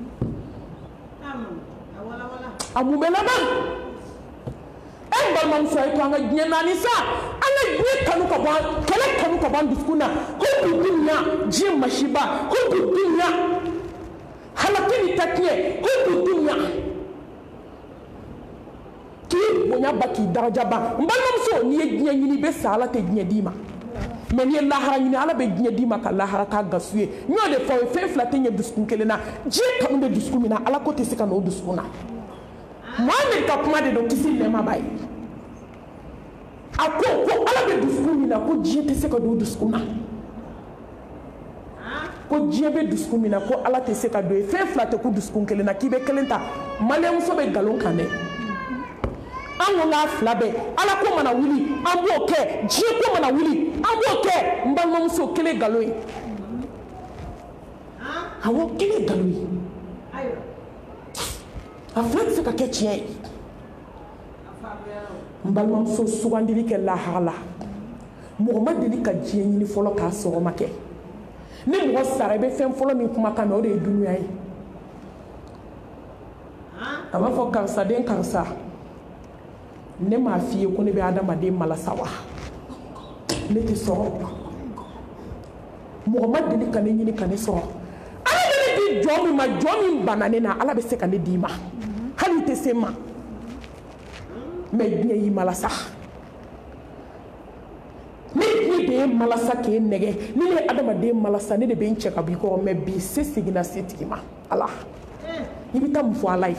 a mun bɛ laban e balimamuso a ye to an ka diɲɛ naani sa an ka diɲɛ kanu ka bɔ kɛlɛ kanu ka bɔ an dusukun na ko bi dunya diɲɛ masiba ko bi dunya halaki ni ta tiɲɛ ko bi dunya k'i bonya ba k'i daraja ba n balimamuso n'i ye diɲɛ ɲini i bɛ sa ala tɛ diɲɛ d'i ma mɛ n'i ye lahara ɲini ala bɛ diɲɛ d'i ma ka lahara k'a gasu ye n y'o de fɔ aw ye fɛn fila tɛ ɲɛ dusukun kelen na diɲɛ kanu bɛ dusukun min na ala ko tɛ se ka n'o dusukun na Muhammed ka kuma de don kisi nɛɛma b'a ye a ko ko ala bɛ dusukun min na ko diɲɛ tɛ se ka don dusukun na ko diɲɛ bɛ dusukun min na ko ala tɛ se ka don ye fɛn fila tɛ ko dusukun kelen na k'i bɛ kelen ta maliyɛnmuso bɛ nkalon kan dɛ an ko k'a fila bɛɛ ala ko mana wuli an b'o kɛ diɲɛ ko mana wuli an b'o kɛ n balimamuso kelen nkalon ye awɔ kelen nkalon ye a fila tɛ se ka kɛ tiɲɛ ye n balimamuso sugandili kɛ lahara la mɔgɔ ma deli ka diɲɛ ɲini fɔlɔ k'a sɔrɔ ma kɛ ni mɔgɔ sara i bɛ fɛn fɔlɔ min kuma kan mɛn o de ye dunuya ye a b'a fɔ karisa den karisa ne m'a f'i ye ko ne bɛ adamaden malasa wa ne tɛ sɔrɔ mɔgɔ ma deli ka ne ɲini ka ne sɔrɔ ala bɛ ne di jɔn min ma jɔn min banna ne na ala bɛ se ka ne d'i ma hali i tɛ se n ma mɛ diɲɛ y'i malasa ne diɲɛ de ye malasa k'e nɛgɛ ni ne ye adamaden malasa ne de bɛ n cɛ ka bɔ i kɔrɔ mɛ bi se seginna se tigi ma ala i bɛ taa mun fɔ ala ye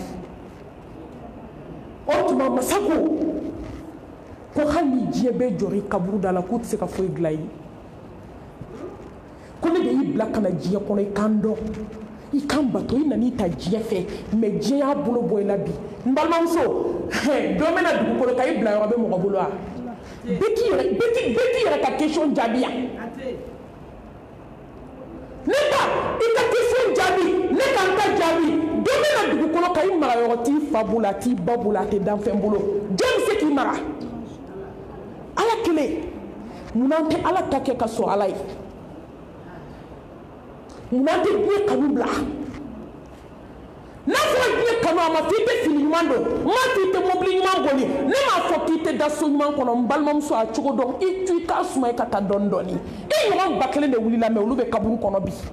o tuma masa ko ko hali ni diɲɛ bɛ jɔra i kaburu da la k'u tɛ se ka foyi dilan i ye ko ne de y'i bila ka na diɲɛ kɔnɔ i kan dɔn i kan bato i nan'i ta diɲɛ fɛ mɛ diɲɛ y'a bolo bɔ i la bi n balimamuso dɔ bɛna dugukolo kan i bila yɔrɔ bɛ mɔgɔ bolo wa bɛɛ k'i yɛrɛ bɛɛ k'i bɛɛ k'i yɛrɛ ka question jaabi yan ne ba i ka question jaabi ne ka n ta jaabi dɔ bɛna dugukolo kan i mara yɔrɔ t'i fa bolo a t'i ba bolo a tɛ danfɛn bolo jɔn bɛ se k'i mara ala kelen munna an tɛ ala ta kɛ ka sɔn ala ye munna tɛ diɲɛ kanu bila n'a fɔra diɲɛ kanu a ma fɔ i tɛ fini ɲuman don n m'a fɔ i tɛ mobili ɲuman boli ne m'a fɔ k'i tɛ da so ɲuman kɔnɔ n balimamuso a cogo dɔn i tu i k'a suma i ka taa dɔɔni dɔɔni i ɲɔgɔn ba kelen de wulila mɛ olu bɛ kaburu kɔnɔ bi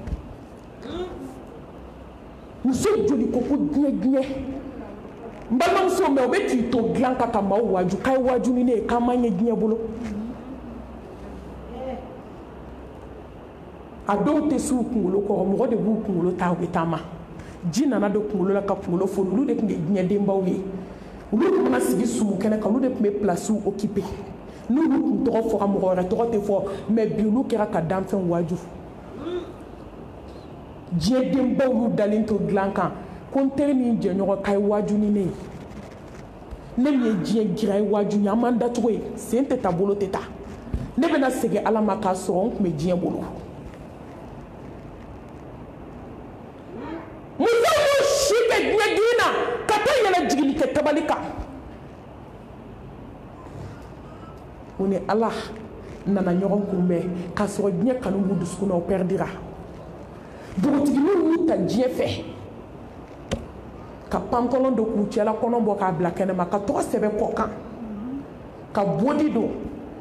muso joli ko ko diɲɛ diɲɛ n balimamuso mɛ o bɛ k'i to dilan kan ka maaw waaju k'a ye waaju ni ne ye k'an man ɲɛ diɲɛ bolo a dɔw tɛ s'u kunkolo kɔrɔ mɔgɔ de b'u kunkolo ta u bɛ taama ji nana don kunkolo la ka kunkolo foni olu de tun ye diɲɛ denbaw ye olu tun mana sigi sumu kɛnɛ kan olu de tun bɛ pilasiw okipe n'olu tun tɔgɔ fɔra mɔgɔ wɛrɛ tɔgɔ tɛ fɔ mɛ bi olu kɛra ka danfɛn waaju diɲɛ denbaw y'u dalen to dilan kan ko n teri ni n jɛɲɔgɔn k'a ye waaju ni ne ye ne min ye diɲɛ gira ye waaju ye an m'an dacogo ye sen tɛ ta bolo tɛ ta ne bɛna segin ala ma k'a sɔrɔ n tun bɛ diɲɛ bolo muso y'u si kɛ diɲɛ girin na ka taa yɛlɛ jigili kɛ tabali kan o ni ala nana ɲɔgɔn kunbɛn k'a sɔrɔ diɲɛ kanu b'u dusukun na o pɛridira npogotigininw y'u ta diɲɛ fɛ ka pantalon don k'u cɛla kɔnɔ bɔ k'a bila kɛnɛma ka tɔgɔ sɛbɛn kɔ kan ka bodi don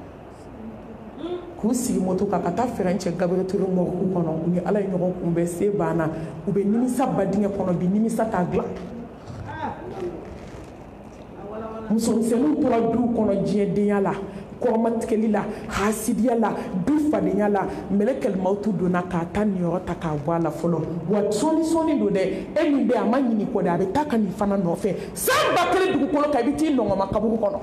k'u sigi moto kan ka taa fɛrɛncɛ Gabiriyɛli Ture mɔriku kɔnɔ u ni ala ye ɲɔgɔn kunbɛn se banna u bɛ nimisa ba dingɛ kɔnɔ bi nimisa t'a dilan musomisɛnninw tora duw kɔnɔ diɲɛdenya la kɔrɔmatigɛli la hasidiya la du fadenya la mɛlɛkɛl mawutu donna k'a ta niyɔrɔ ta k'a bɔ a la fɔlɔ wa sɔɔni sɔɔni don dɛ e min bɛ a ma ɲini kɔ dɛ a bɛ taa ka nin fana nɔfɛ san ba kelen dugukolo kan i bɛ t'i nɔgɔma kaburu kɔnɔ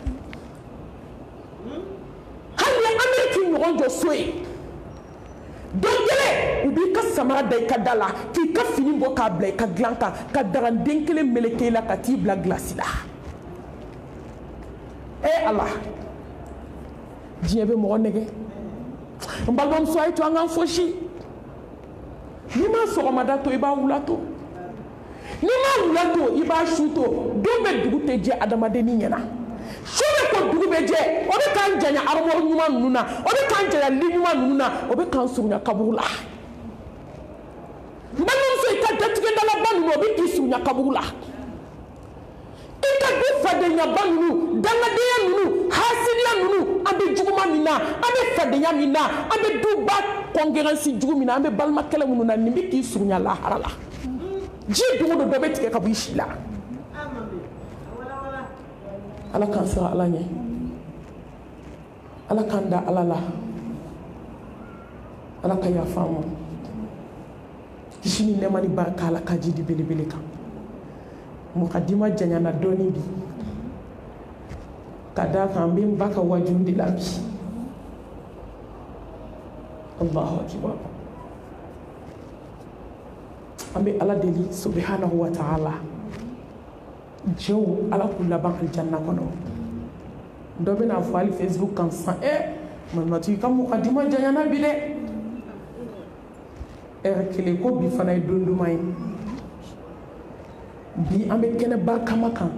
hali ni Ameriki ɲɔgɔn jɔ so ye don kelen u b'i ka samara da i ka da la k'i ka fini bɔ k'a bila i ka dilan kan ka daganden kelen meleke i la ka t'i bila gilasi la e Ala diɲɛ bɛ mɔgɔ nɛgɛ n balimamuso a ye to an k'an fosi n'i ma sɔgɔmada to i b'a wula to n'i ma wula to i b'a su to don bɛ dugu tɛ jɛ adamadennin ɲɛna su bɛ ko dugu bɛ jɛ o bɛ k'an janya armoire ɲuman ninnu na o bɛ k'an janya li ɲuman ninnu na o bɛ k'an surunya kaburu la n balimamuso i ka datigɛdalaba ninnu o bɛ k'i surunya kaburu la i ka du fadenyaba ninnu dangadenya ninnu hasidiya ninnu an bɛ juguma min na an bɛ fadenya min na an bɛ duba kɔnkɛrɛnsi jugu min na an bɛ balima kɛlɛ minnu na nin bɛ k'i surunya lahara la ji dogo do dɔ bɛ tigɛ ka bɔ i si la Ala k'an siran Ala ɲɛ Ala k'an da Ala la Ala ka yafa an ma kisi ni nɛɛma ni barika Ala ka ji di belebele kan mukadima janyana dɔɔni bi ka d'a kan n bɛ n ba ka wajulu de la bi Allahu akibar an bɛ Ala deli subhanahu wa ta'ala jɛw Ala k'u laban alijanna kɔnɔ dɔ bɛna fɔ hali Facebook kan sisan ɛ Malimatu i ka mukadima janyana bi dɛ ɛrɛ kelen ko bi fana ye don duman ye bi an bɛ kɛnɛ barikama kan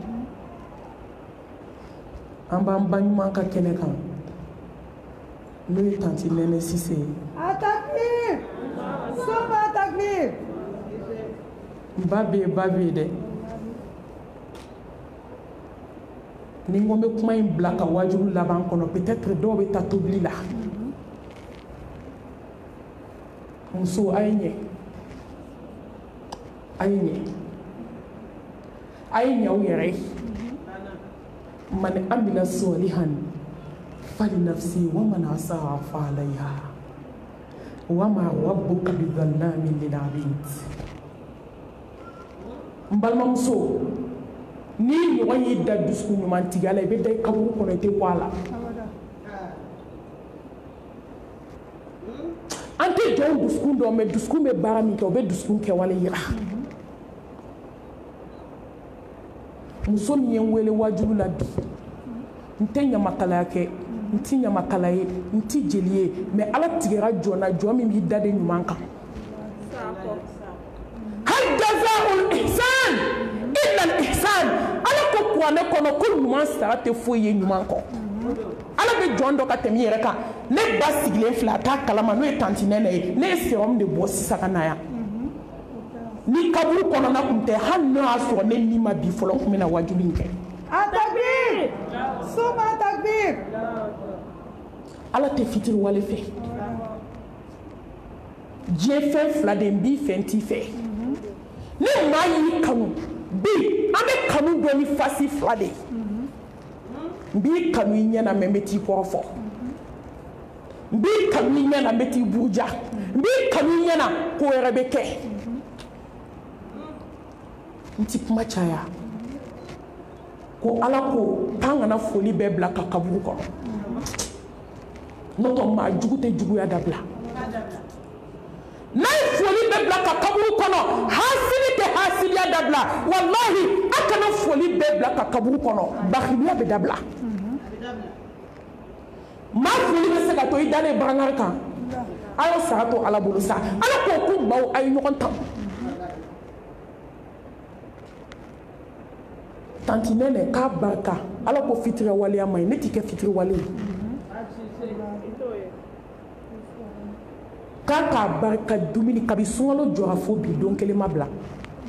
an b'an ba ɲuman ka kɛnɛ kan n'o ye tanti Nɛnɛ Sise ye Atakbir! Soma takbir! ba bɛ yen ba bɛ yen dɛ ni n ko n bɛ kuma in bila ka wajulu laban kɔnɔ peut-être dɔw bɛ taa tobili la muso a ye ɲɛ a ye ɲɛ a ye ɲɛ aw yɛrɛ ye man amila salihan fali nafsi wa man asaa fa alayha wa ma rabbuka bi dhallamin lil abid n balimamuso ni ɲɔgɔn y'i da dusukun ɲuman tigiya la i bɛ da i kaburu kɔnɔ i tɛ bɔ a la an tɛ jɔn dusukun dɔn mais dusukun bɛ baara min kɛ o bɛ dusukun kɛwale yira muso min ye n wele wajulu la bi n tɛ ɲamakalaya kɛ n ti ɲamakala ye n ti jeli ye mais Ala tigɛra jɔn na jɔn min b'i daden ɲuman kan hal jazaa'ul ihsan illa al ihsan Ala ko kuranɛ kɔnɔ ko ɲuman sara tɛ foyi ye ɲuman kɔ Ala bɛ jɔn dɔ ka tɛmɛ i yɛrɛ kan ne ba sigilen filɛ a t'a kalama n'o ye tanti Nɛnɛ ye ne ye sérum de bɔ sisan ka na yan ni kaburu kɔnɔna tun tɛ hali n'o y'a sɔrɔ ne ni ma bi fɔlɔ n tun bɛna wajulu in kɛ Atakbir! Soma takbir! Ala tɛ fitiri wale fɛ diɲɛ fɛn fila de n b'i fɛ n t'i fɛ ne maa y'i kanu bi an bɛ kanu dɔn ni fasi fila de ye n b'i kanu i ɲɛna mɛ n bɛ t'i kɔrɔ fɔ n b'i kanu i ɲɛna n bɛ t'i buruja n b'i kanu i ɲɛna ko wɛrɛ bɛ kɛ n ti kuma caya ko Ala ko k'an kana foli bɛɛ bila ka kaburu kɔnɔ n'o tɛ maa jugu tɛ juguya dabila n'a ye foli bɛɛ bila ka kaburu kɔnɔ hasidi tɛ hasidiya dabila walahi a kana foli bɛɛ bila ka kaburu kɔnɔ bakhiliya bɛ dabila maa foli bɛ se ka to i dalen barankari kan a y'o sara to Ala bolo sa Ala ko ko maaw a ye ɲɔgɔn tan tanti Nɛnɛ k'a barika Ala ko fitiri waleya ma ɲi ne t'i kɛ fitiri wale ye k'a k'a barika dumuni kabi sunkalo jɔra fo bi don kelen ma bila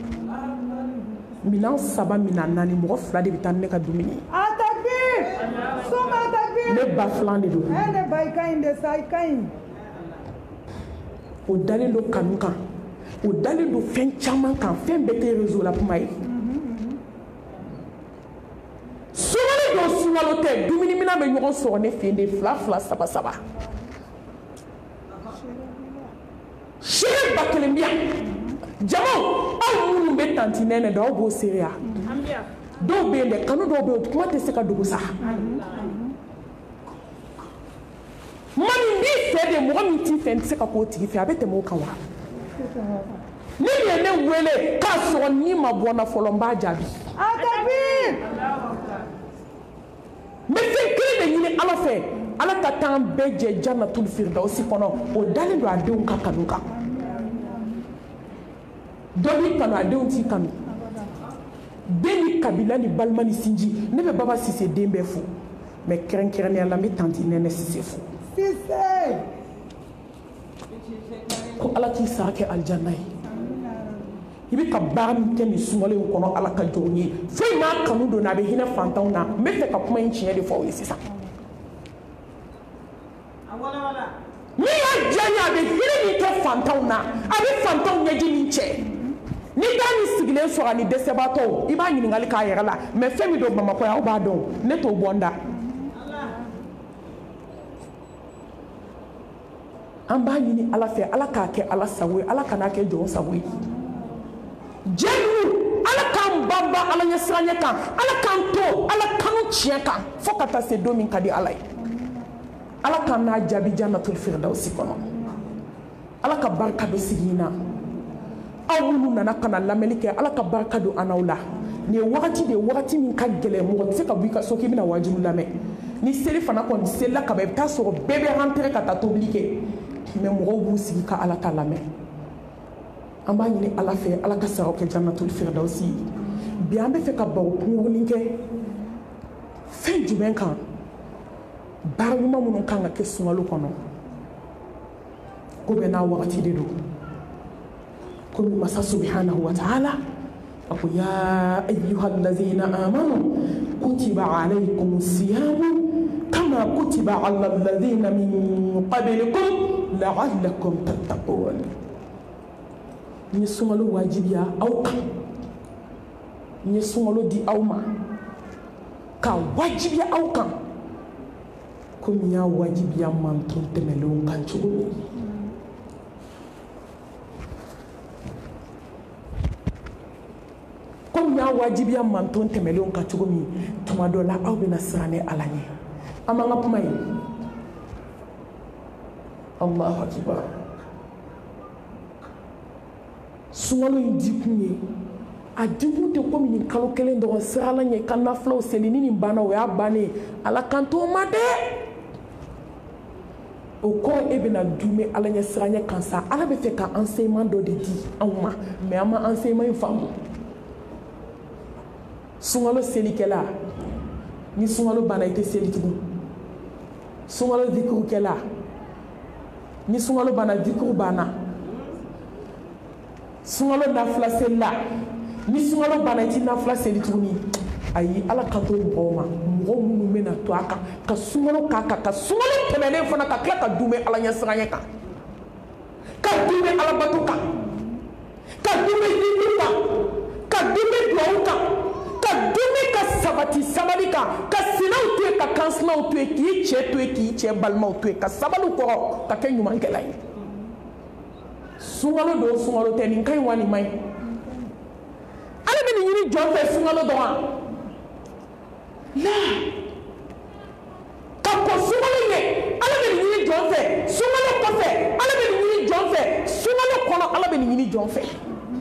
minan saba minan naani mɔgɔ fila de bɛ taa ne ka dumuni Atakbir! Soma takbir! ne ba filan de don Eh, ne ba i ka ɲi de sa i ka ɲi o dalen don kanu kan o dalen don fɛn caman kan fɛn bɛɛ tɛ réseau la kuma ye sunkalo tɛ dumuni mina bɛ ɲɔgɔn sɔrɔ ne fɛ yen de fila fila saba saba seere ba kelen bi yan jamaw aw minnu bɛ tanti nɛnɛ dɔn aw b'o seere ya dɔw bɛ yen dɛ kanu dɔw bɛ yen kuma tɛ se ka dogo sa mami n b'i fɛ de mɔgɔ min t'i fɛ n tɛ se ka k'o tigi fɛ a bɛ tɛmɛ o kan wa ni ye ne wele k'a sɔrɔ ni ma bɔ n na fɔlɔ n b'a jaabi n bɛ fɛn kelen de ɲini ala fɛ ala ka taa an bɛɛ jɛ jannatul firdausi kɔnɔ o dalen don a denw ka kanu kan dɔ b'i kanu a denw t'i kanu den ni kabila ni balima ni sinji ne bɛ baba sise den bɛɛ fo mɛ kɛrɛnkɛrɛnnenya la n bɛ tanti nɛnɛ sise fo ko ala k'i sara kɛ alijanna ye i bɛ ka baara min kɛ nin sunkalo in kɔnɔ ala ka jɔn ye foyi m'a kanu don na a bɛ hinɛ fantanw na n bɛ fɛ ka kuma in tiɲɛ de fɔ aw ye sisan min y'a diya n ye a bɛ hinɛ min kɛ fantanw na a bɛ fantanw ɲɛji min cɛ ni taa ni sigilen sɔrɔ ani dɛsɛbaatɔw i b'a ɲininkali k'a yɛrɛ la mɛ fɛn min don bamakɔ yan aw b'a dɔn ne t'o bɔ n da an b'a ɲini ala fɛ ala k'a kɛ ala sago ye ala kan'a kɛ jɔn sago ye jɛnu ala k'an banban ala ɲɛ siranɲɛ kan ala k'an to ala kanu tiɲɛ kan fo ka taa se don min ka di ala ye ala k'an n'a jaabi jannatul firdausi kɔnɔ ala ka barika don sigi in na aw minnu nana ka na lamɛnni kɛ ala ka barika don an n'aw la nin ye wagati de ye wagati min ka gɛlɛn mɔgɔ tɛ se ka bɔ i ka so k'i bɛna wajibi lamɛn ni seli fana kɔni selila ka ban i bɛ taa sɔrɔ bɛɛ bɛ rentré ka taa tobili kɛ mɛ mɔgɔw b'u sigi ka ala ta lamɛn an b'a ɲini ala fɛ ala ka saraw kɛ jannatul firdausi ye bi an bɛ fɛ ka baro kunkurunin kɛ fɛn jumɛn kan baara ɲuman minnu kan ka kɛ sunkalo kɔnɔ ko bɛɛ n'a wagati de don komi masa subhanahu wa ta'ala a ko ya ayyuhal lazina amanu kutiba alaykum siyamu kama kutiba ala lazina min qablikum la'allakum tattaqun n ye sunkalo wajibiya aw kan n ye sunkalo di aw ma ka wajibiya aw kan komi n y'a wajibiya manton tɛmɛlenw kan cogo min komi n y'a wajibiya manton tɛmɛlenw kan cogo min tuma dɔ la aw bɛna siran ni ala ɲɛ an b'an ka kuma ye allahu akbar sunkalo in dikun ye a dikun tɛ komi nin kalo kelen dɔrɔn siralan ye ka nafulaw seli ni nin banna o y'a bannen ala kan t'o ma dɛ o kɔrɔ e bɛna dume ala ɲɛ siranɲɛ kan sa ala bɛ fɛ ka enseignement dɔ de di anw ma mɛ an ma enseignement in faamu sunkalo selikɛla ni sunkalo banna i tɛ seli tugun sunkalo zikirukɛla ni sunkalo banna zikuru banna sunkalo nafila selila ni sunkalo banna i tɛ nafila seli tuguni ayi ala kan to mɔgɔw ma mɔgɔ minnu bɛna to a kan ka sunkalo k'a kan ka sunkalo tɛmɛnen fana ka tila ka dume ala ɲɛ siranɲɛ kan ka dume alabato kan ka dume zikiri kan ka dume duwawu kan ka dume ka sabati sabali kan ka sinaw to yen ka kansinaw to yen k'i cɛ to yen k'i cɛ balimaw to yen ka sabaliw kɔrɔ ka kɛ ɲumankɛla ye sunkalo don sunkalo tɛ nin ka ɲi wa nin ma ɲi ala bɛ nin ɲini jɔn fɛ sunkalo dɔn wa la ka kɔn sunkalo ɲɛ ala bɛ nin ɲini jɔn fɛ sunkalo kɔfɛ ala bɛ nin ɲini jɔn fɛ sunkalo kɔnɔ ala bɛ nin ɲini jɔn fɛ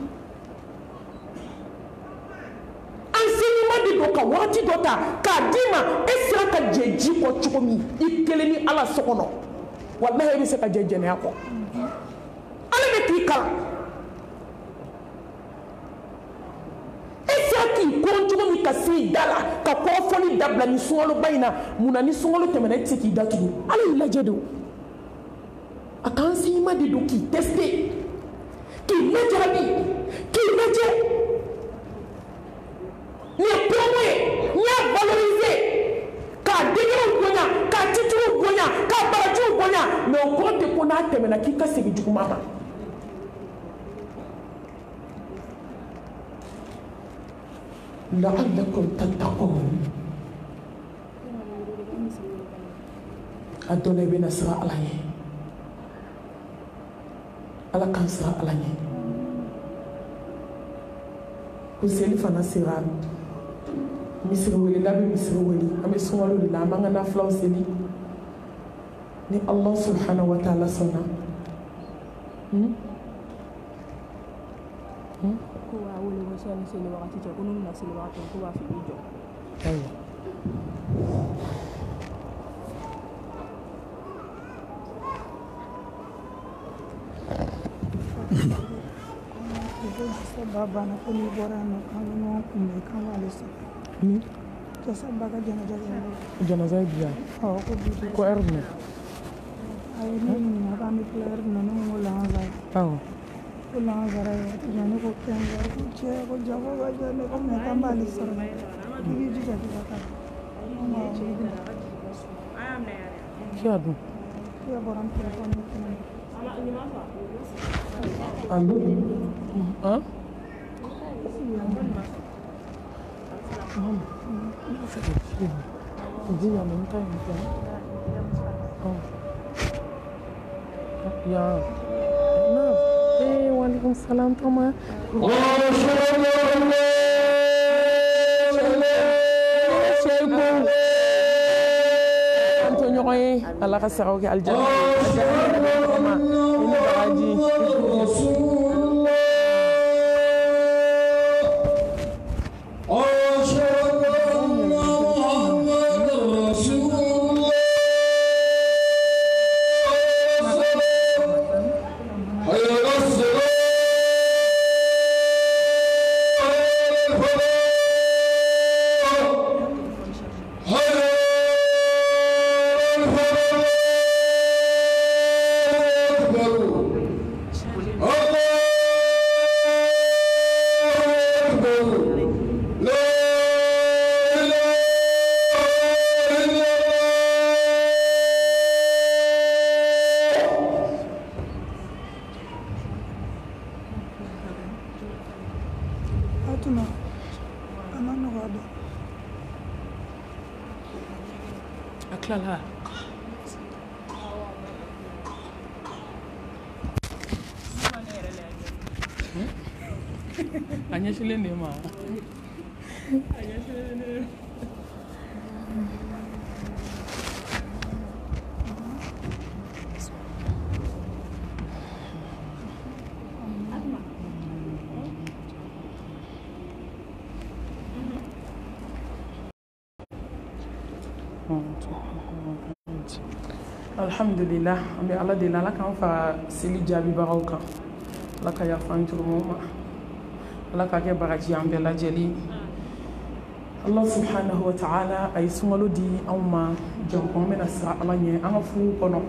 enseignement de don ka waati dɔ ta k'a d'i ma e sera ka jɛ ji kɔ cogo min i kelen ni ala so kɔnɔ walahi e bɛ se ka jɛ jɛnɛya kɔ ala bɛ k'i kalan e sera k'i kɔn cogo min ka se i da la ka kɔrɔfɔli dabila ni sunkaloba in na munna ni sunkalo tɛmɛna e tɛ se k'i datugu ala y'i lajɛ de o a ka enseignement de don k'i tester k'i lajarabi k'i lajɛ nin ye promo ye n y'a valoriser k'a degerew bonya k'a tituluw bonya k'a barajiw bonya mɛ o kɔrɔ tɛ ko n'a tɛmɛna k'i ka segin juguman ma la'allakum tattaqun a dɔ la i bɛna siran Ala ɲɛ Ala k'an siran Ala ɲɛ ko seli fana sera misiri welela bɛ misiri wele an bɛ sunkalo de la an b'an ka nafilaw seli ni Allah subhanahu wa ta'ala sɔnna hmm? hmm? ko waa wele ko seli seli wagati cɛ ko n'u bɛna seli wagati ko b'a fɔ i b'i jɔ ayiwa Baba na ko ni bɔra no kan no kunbɛ kan wale sa hmm? to sabba ka janaja janaza biya oh ko bi ko erno ay ni na ba mi player no no la za aw ko la za ra to jane ko ken ga ko che ko jago ga jane ko me kan ba li sar ni ji ja ka ka ki adu ya boram telefon ni allo hein Dia yang minta yang tu. Oh. Ya. Nah. Eh, waalaikumsalam Toma. Antonio Roy, Allah kasih ke Aljanna. Ini beraji. Aklala. Anya shile ne ma. Anya shile ne. Alhamdulillah, ambi Allah de la kan fa seli jabi bagaw kan la ka ya fan turuma la ka ke bagaji ambe la jeli Allah subhanahu wa ta'ala ay sungalo di awma jonko mena sra ala nye anga fu kono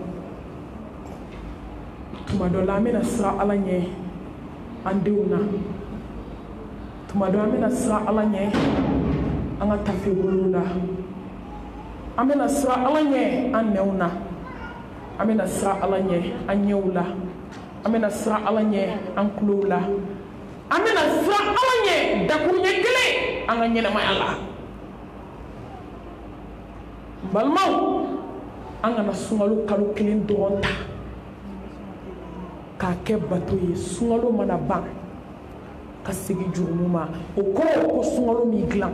tuma do la mena sra ala nye andeuna tuma do mena sra ala nye anga tafe bulula amena sra ala nye anneuna amena sra ala nye anyewla amena sra ala nye anklula amena sra ala nye dakunye gele anga nyena ma ala balmaw anga na sungalu kalu kilin donta ka ke bato ye sungalu mana ban ka sigi jurumuma o ko ko sungalu mi glan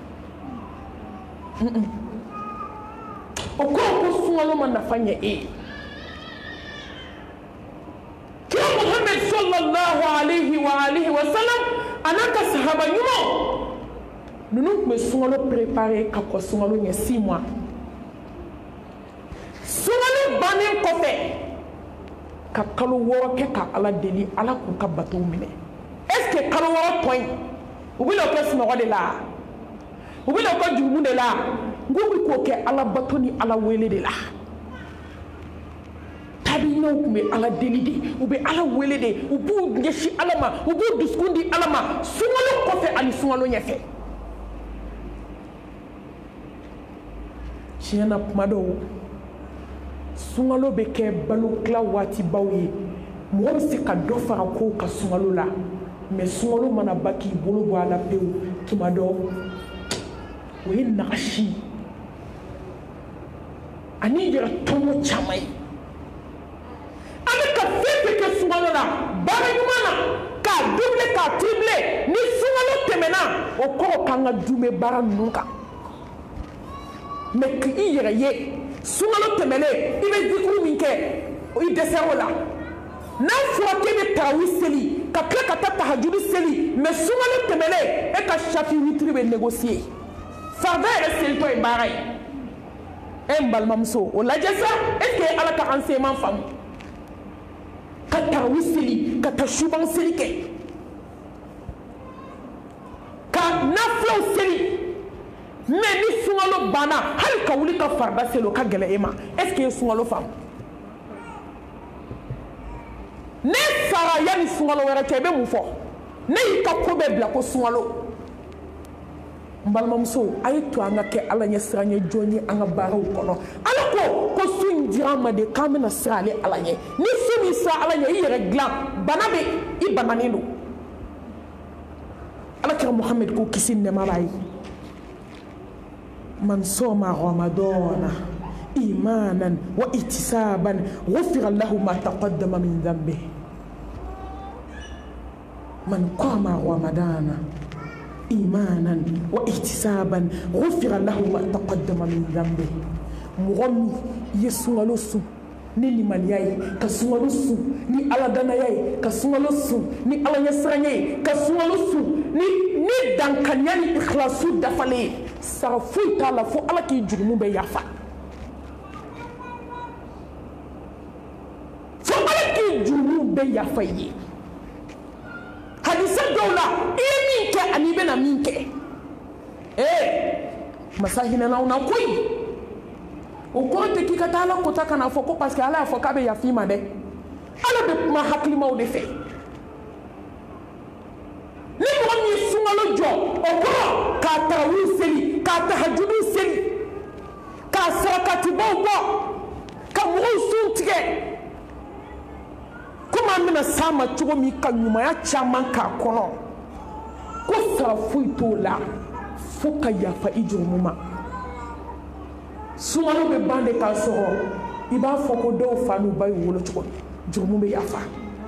o ko ko sungalu mana fanya e Muhammad sallallahu alayhi wa alihi wa sallam anaka sahaba nyumo nunu me sungalo préparer ka ko sungalo nye six mois sungalo banen kofe ka kalo woro ke ka ala deli ala ku ka bato mine est ce que kalo woro point u bi lo ko simo de la u bi lo ko jumu de la ngubi ko ke ala bato ni ala wele de la tabiño ko be ala deli de u be ala wele de u bu ngeshi ala ma u bu duskundi ala ma sungalo kofe ani sungalo nyefe chiyana kumado sungalo be ke balu kla wati bawye mo be se ka do fara ko ka sungalo la mais sungalo mana baki bolo bo ala pew tumado we nakashi ani yɛrɛ tɔmɔ caman ye an bɛ ka fɛn fɛn kɛ sunkalo la baara ɲuman na k'a double k'a triple ni sunkalo tɛmɛna o kɔrɔ k'an ka dunbe baara ninnu kan mais k'i yɛrɛ ye sunkalo tɛmɛlen i bɛ zikuru min kɛ i dɛsɛra o la n'a fɔra k'e bɛ tarawih seli ka tila ka taa tahajudi seli mais sunkalo tɛmɛlen e ka chaque witiri bɛ négocier farida yɛrɛ selitɔ ye baara ye e n balimamuso o lajɛ sa est ce que ala ka enseignement faamu ka tarawih seli ka taa suban seli kɛ ka nafilaw seli mais ni sunkalo banna hali ka wuli ka farida seli o ka gɛlɛ e ma est ce que e ye sunkalo faamu ne sara yanni sunkalo wɛrɛ cɛ i bɛ mun fɔ ne y'i ka ko bɛɛ bila ko sunkalo n balimamuso a ye to an ka kɛ ala ɲɛ siran ye jɔn ye an ka baaraw kɔnɔ ala ko ko su in dira an ma de k'an bɛna siran ale ala ɲɛ ni su min siran ala ɲɛ i yɛrɛ dilan bana bɛ i bananen don ala kɛra muhammed ko kisi nɛma b'a ye man soma ramadana imanan wa ihtisaban ghufira lahu ma taqaddama min dhanbihi man qama ramadana imanan wa ihtisaban ghufira lahu ma taqaddama min dhanbihi mɔgɔ min ye sunkalo sun ni limaniya ye ka sunkalo sun ni aladanaya ye ka sunkalo sun ni alaɲɛsiranya ye ka sunkalo sun ni ni dankaniya ni ikhlasu dafalen ye sara foyi t'a la fo ala k'i jurumu bɛ yafa fo ala k'i jurumu bɛ yafa i ye hadisa dɔw la i ye min kɛ ani i bɛna min kɛ ee masa hinɛnaw na koyi o kɔrɔ tɛ k'i ka taa ala kota ka na fɔ ko parce que ala y'a fɔ k'a bɛ yafa i ma dɛ ala bɛ kuma hakilimaw de fɛ ni mɔgɔ min ye sunkalo jɔ o kɔrɔ k'a tarawih seli k'a tahajudu seli k'a sarakatibaw bɔ ka mɔgɔw sun tigɛ komi an bɛna s'a ma cogo min ka ɲumanya caman k'a kɔnɔ ko sara foyi t'o la fo ka yafa i jurumu ma sunkalo bɛ ban de k'a sɔrɔ i b'a fɔ ko dɔw fa n'u ba y'u wolo cogo min jurumu bɛ yafa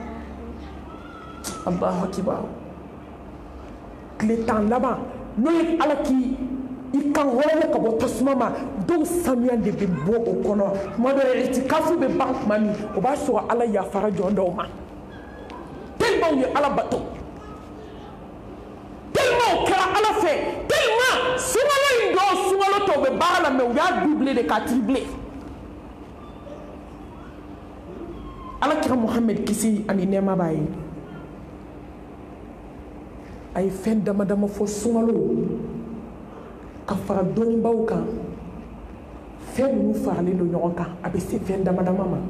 Allahu akibar tile tan laban n'o ye ala k'i i kan hɔrɔnya ka bɔ tasuma ma dɔw sanuya de bɛ bɔ o kɔnɔ tuma dɔ itikafu bɛ ban tuma min o b'a sɔrɔ ala yafara jɔn dɔw ma tellement u ye ala bato tellement o kɛra ala fɛ tellement sunkalo in dɔw sunkalo tɔw bɛ baara la mais u y'a doublé de k'a triplé ala kira muhammed kisi ani nɛɛma b'a ye a ye fɛn dama dama fɔ sunkalo ka fara dɔnnibaw kan fɛn ninnu faralen don ɲɔgɔn kan a bɛ se fɛn dama dama ma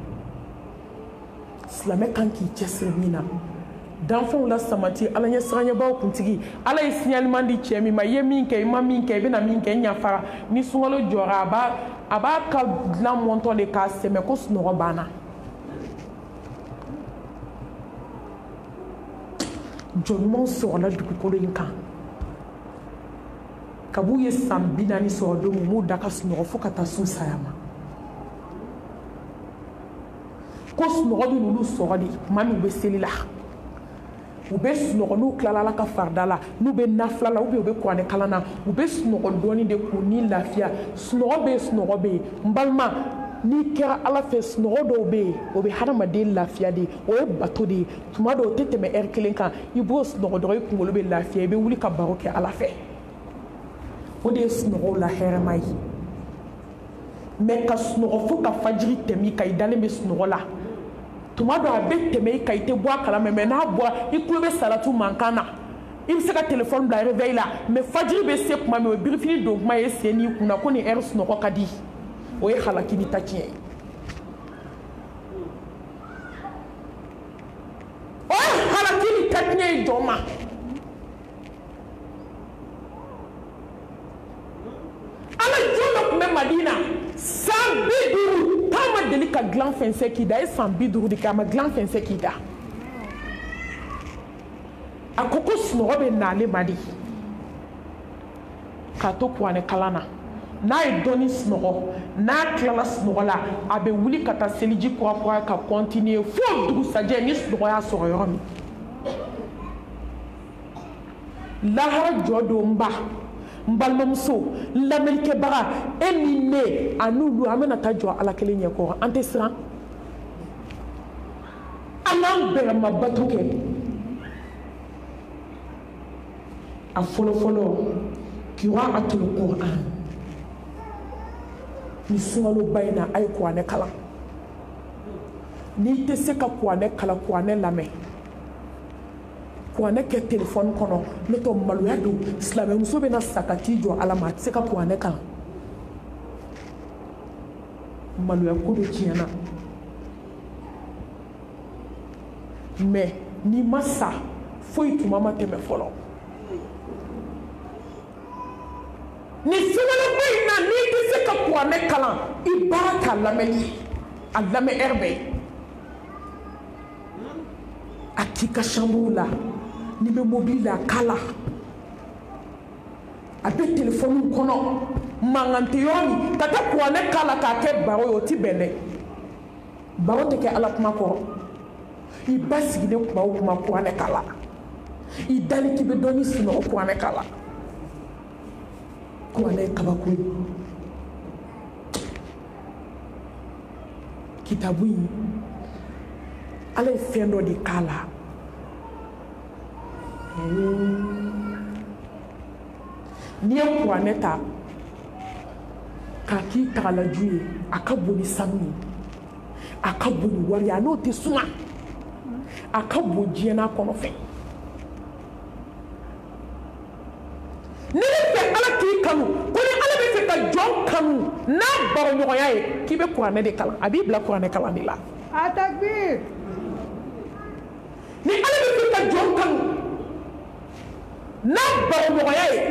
silamɛ kan k'i cɛsiri min na danfɛnw la samati ala ɲɛ siranɲɛbaw kuntigi ala ye signalement di cɛ min ma i ye min kɛ i ma min kɛ i bɛna min kɛ i ɲafara ni sunkalo jɔra a b'a a b'a ka dilan mɔntɔ de k'a sɛmɛ ko sunɔgɔ banna jɔnɲumanw sɔrɔla dugukolo in kan kab'u ye san bi naani sɔrɔ don min m'u da ka sunɔgɔ fo ka taa sun saya ma ko sunɔgɔ bɛ n'olu sɔrɔ de tuma min u bɛ seli la u bɛ sunɔgɔ n'u tilala ala ka farida la n'u bɛ nafila la ou bien u bɛ kuranɛ kalan na u bɛ sunɔgɔ dɔɔni de k'u ni lafiya sunɔgɔ bɛ yen sunɔgɔ bɛ yen n balima n'i kɛra ala fɛ sunɔgɔ dɔw bɛ yen o bɛ hadamaden lafiya de o ye bato de ye tuma dɔw o tɛ tɛmɛ ɛri kelen kan i b'o sunɔgɔ dɔrɔn i kunkolo bɛ lafiya i bɛ wuli ka baro kɛ ala fɛ o de ye sunɔgɔw la hɛrɛma ye mais ka sunɔgɔ fo ka fajiri tɛmɛ i kan i dalen bɛ sunɔgɔ la tuma dɔw a bɛ tɛmɛ i kan i tɛ bɔ a kalama mais n'a bɔra i tulo bɛ salatu mankan na i bɛ se ka téléphone bila réveil la mais fajiri bɛ se tuma min o ye birifini don kuma ye sen n'i kunna ko nin heure sunɔgɔ ka di o ye halaki ni ta tiɲɛ ye o ye halaki ni ta tiɲɛ ye jɔn ma ala jɔn dɔ tun bɛ madina san bi duuru k'a ma deli ka dilan fɛnsɛ k'i da a ye san bi duuru de kɛ a ma dilan fɛnsɛ k'i da a ko ko sunɔgɔ bɛ n'ale ma de k'a to kuranɛ kalan na n'a ye dɔɔni sunɔgɔ n'a tilala sunɔgɔ la a bɛ wuli ka taa seliji kura kura ka continuer fo dugusajɛ ni sunɔgɔ y'a sɔrɔ yɔrɔ min lahara jɔ don n ba n balimamuso n lamɛnnikɛbaga e ni ne a n'olu an bɛna taa jɔ ala kelen ɲɛkɔrɔ an tɛ siran an n'an bɛrɛma bato kɛ a fɔlɔfɔlɔ qira'atul Qur'an ni sunkaloba in na a ye kuranɛ kalan n'i tɛ se ka kuranɛ kalan kuranɛ lamɛn kuranɛ kɛ telefɔni kɔnɔ n'o tɛ maloya don silamɛmuso bɛna sa ka t'i jɔ ala ma a tɛ se ka kuranɛ kalan maloya ko do tiɲɛna mais n'i ma sa foyi tuma ma tɛmɛ fɔlɔ ni sunkaloba in na n'i tɛ se ka kuranɛ kalan i baara k'a lamɛnni a lamɛn heure bɛɛ a k'i ka chambre la n'i bɛ mobili la kala a bɛ telefɔni kɔnɔ mankan tɛ yɔrɔ min ka taa kuranɛ kala k'a kɛ baro ye o tɛ bɛn dɛ baro tɛ kɛ ala kuma kɔrɔ i ba sigilen kuma o kuma kuranɛ kala i dali k'i bɛ dɔɔni sunɔgɔ kuranɛ kala kuranɛ ye kabako ye kitabu in ala ye fɛn dɔ de k'a la n'i ye kuranɛ ta k'a k'i tagalaju ye a ka bon ni sanu ye a ka bon ni wari ye a n'o tɛ suma a ka bon diɲɛ n'a kɔnɔ fɛn n'i bɛ fɛ ala k'i kanu ko ni ala bɛ fɛ ka jɔn kanu n'a baroɲɔgɔnya ye k'i bɛ kuranɛ de kalan a b'i bila kuranɛ kalan de la a takbir ni ala bɛ fɛ ka jɔn kanu n'a baroɲɔgɔnya ye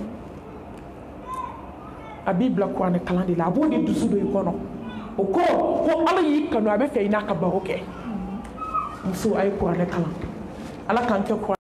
a b'i bila kuranɛ kalan de la a b'o de dusu don i kɔnɔ o kɔrɔ ko ala y'i kanu a bɛ fɛ i n'a ka baro kɛ muso a ye kuranɛ kalan ala k'an kɛ kuranɛ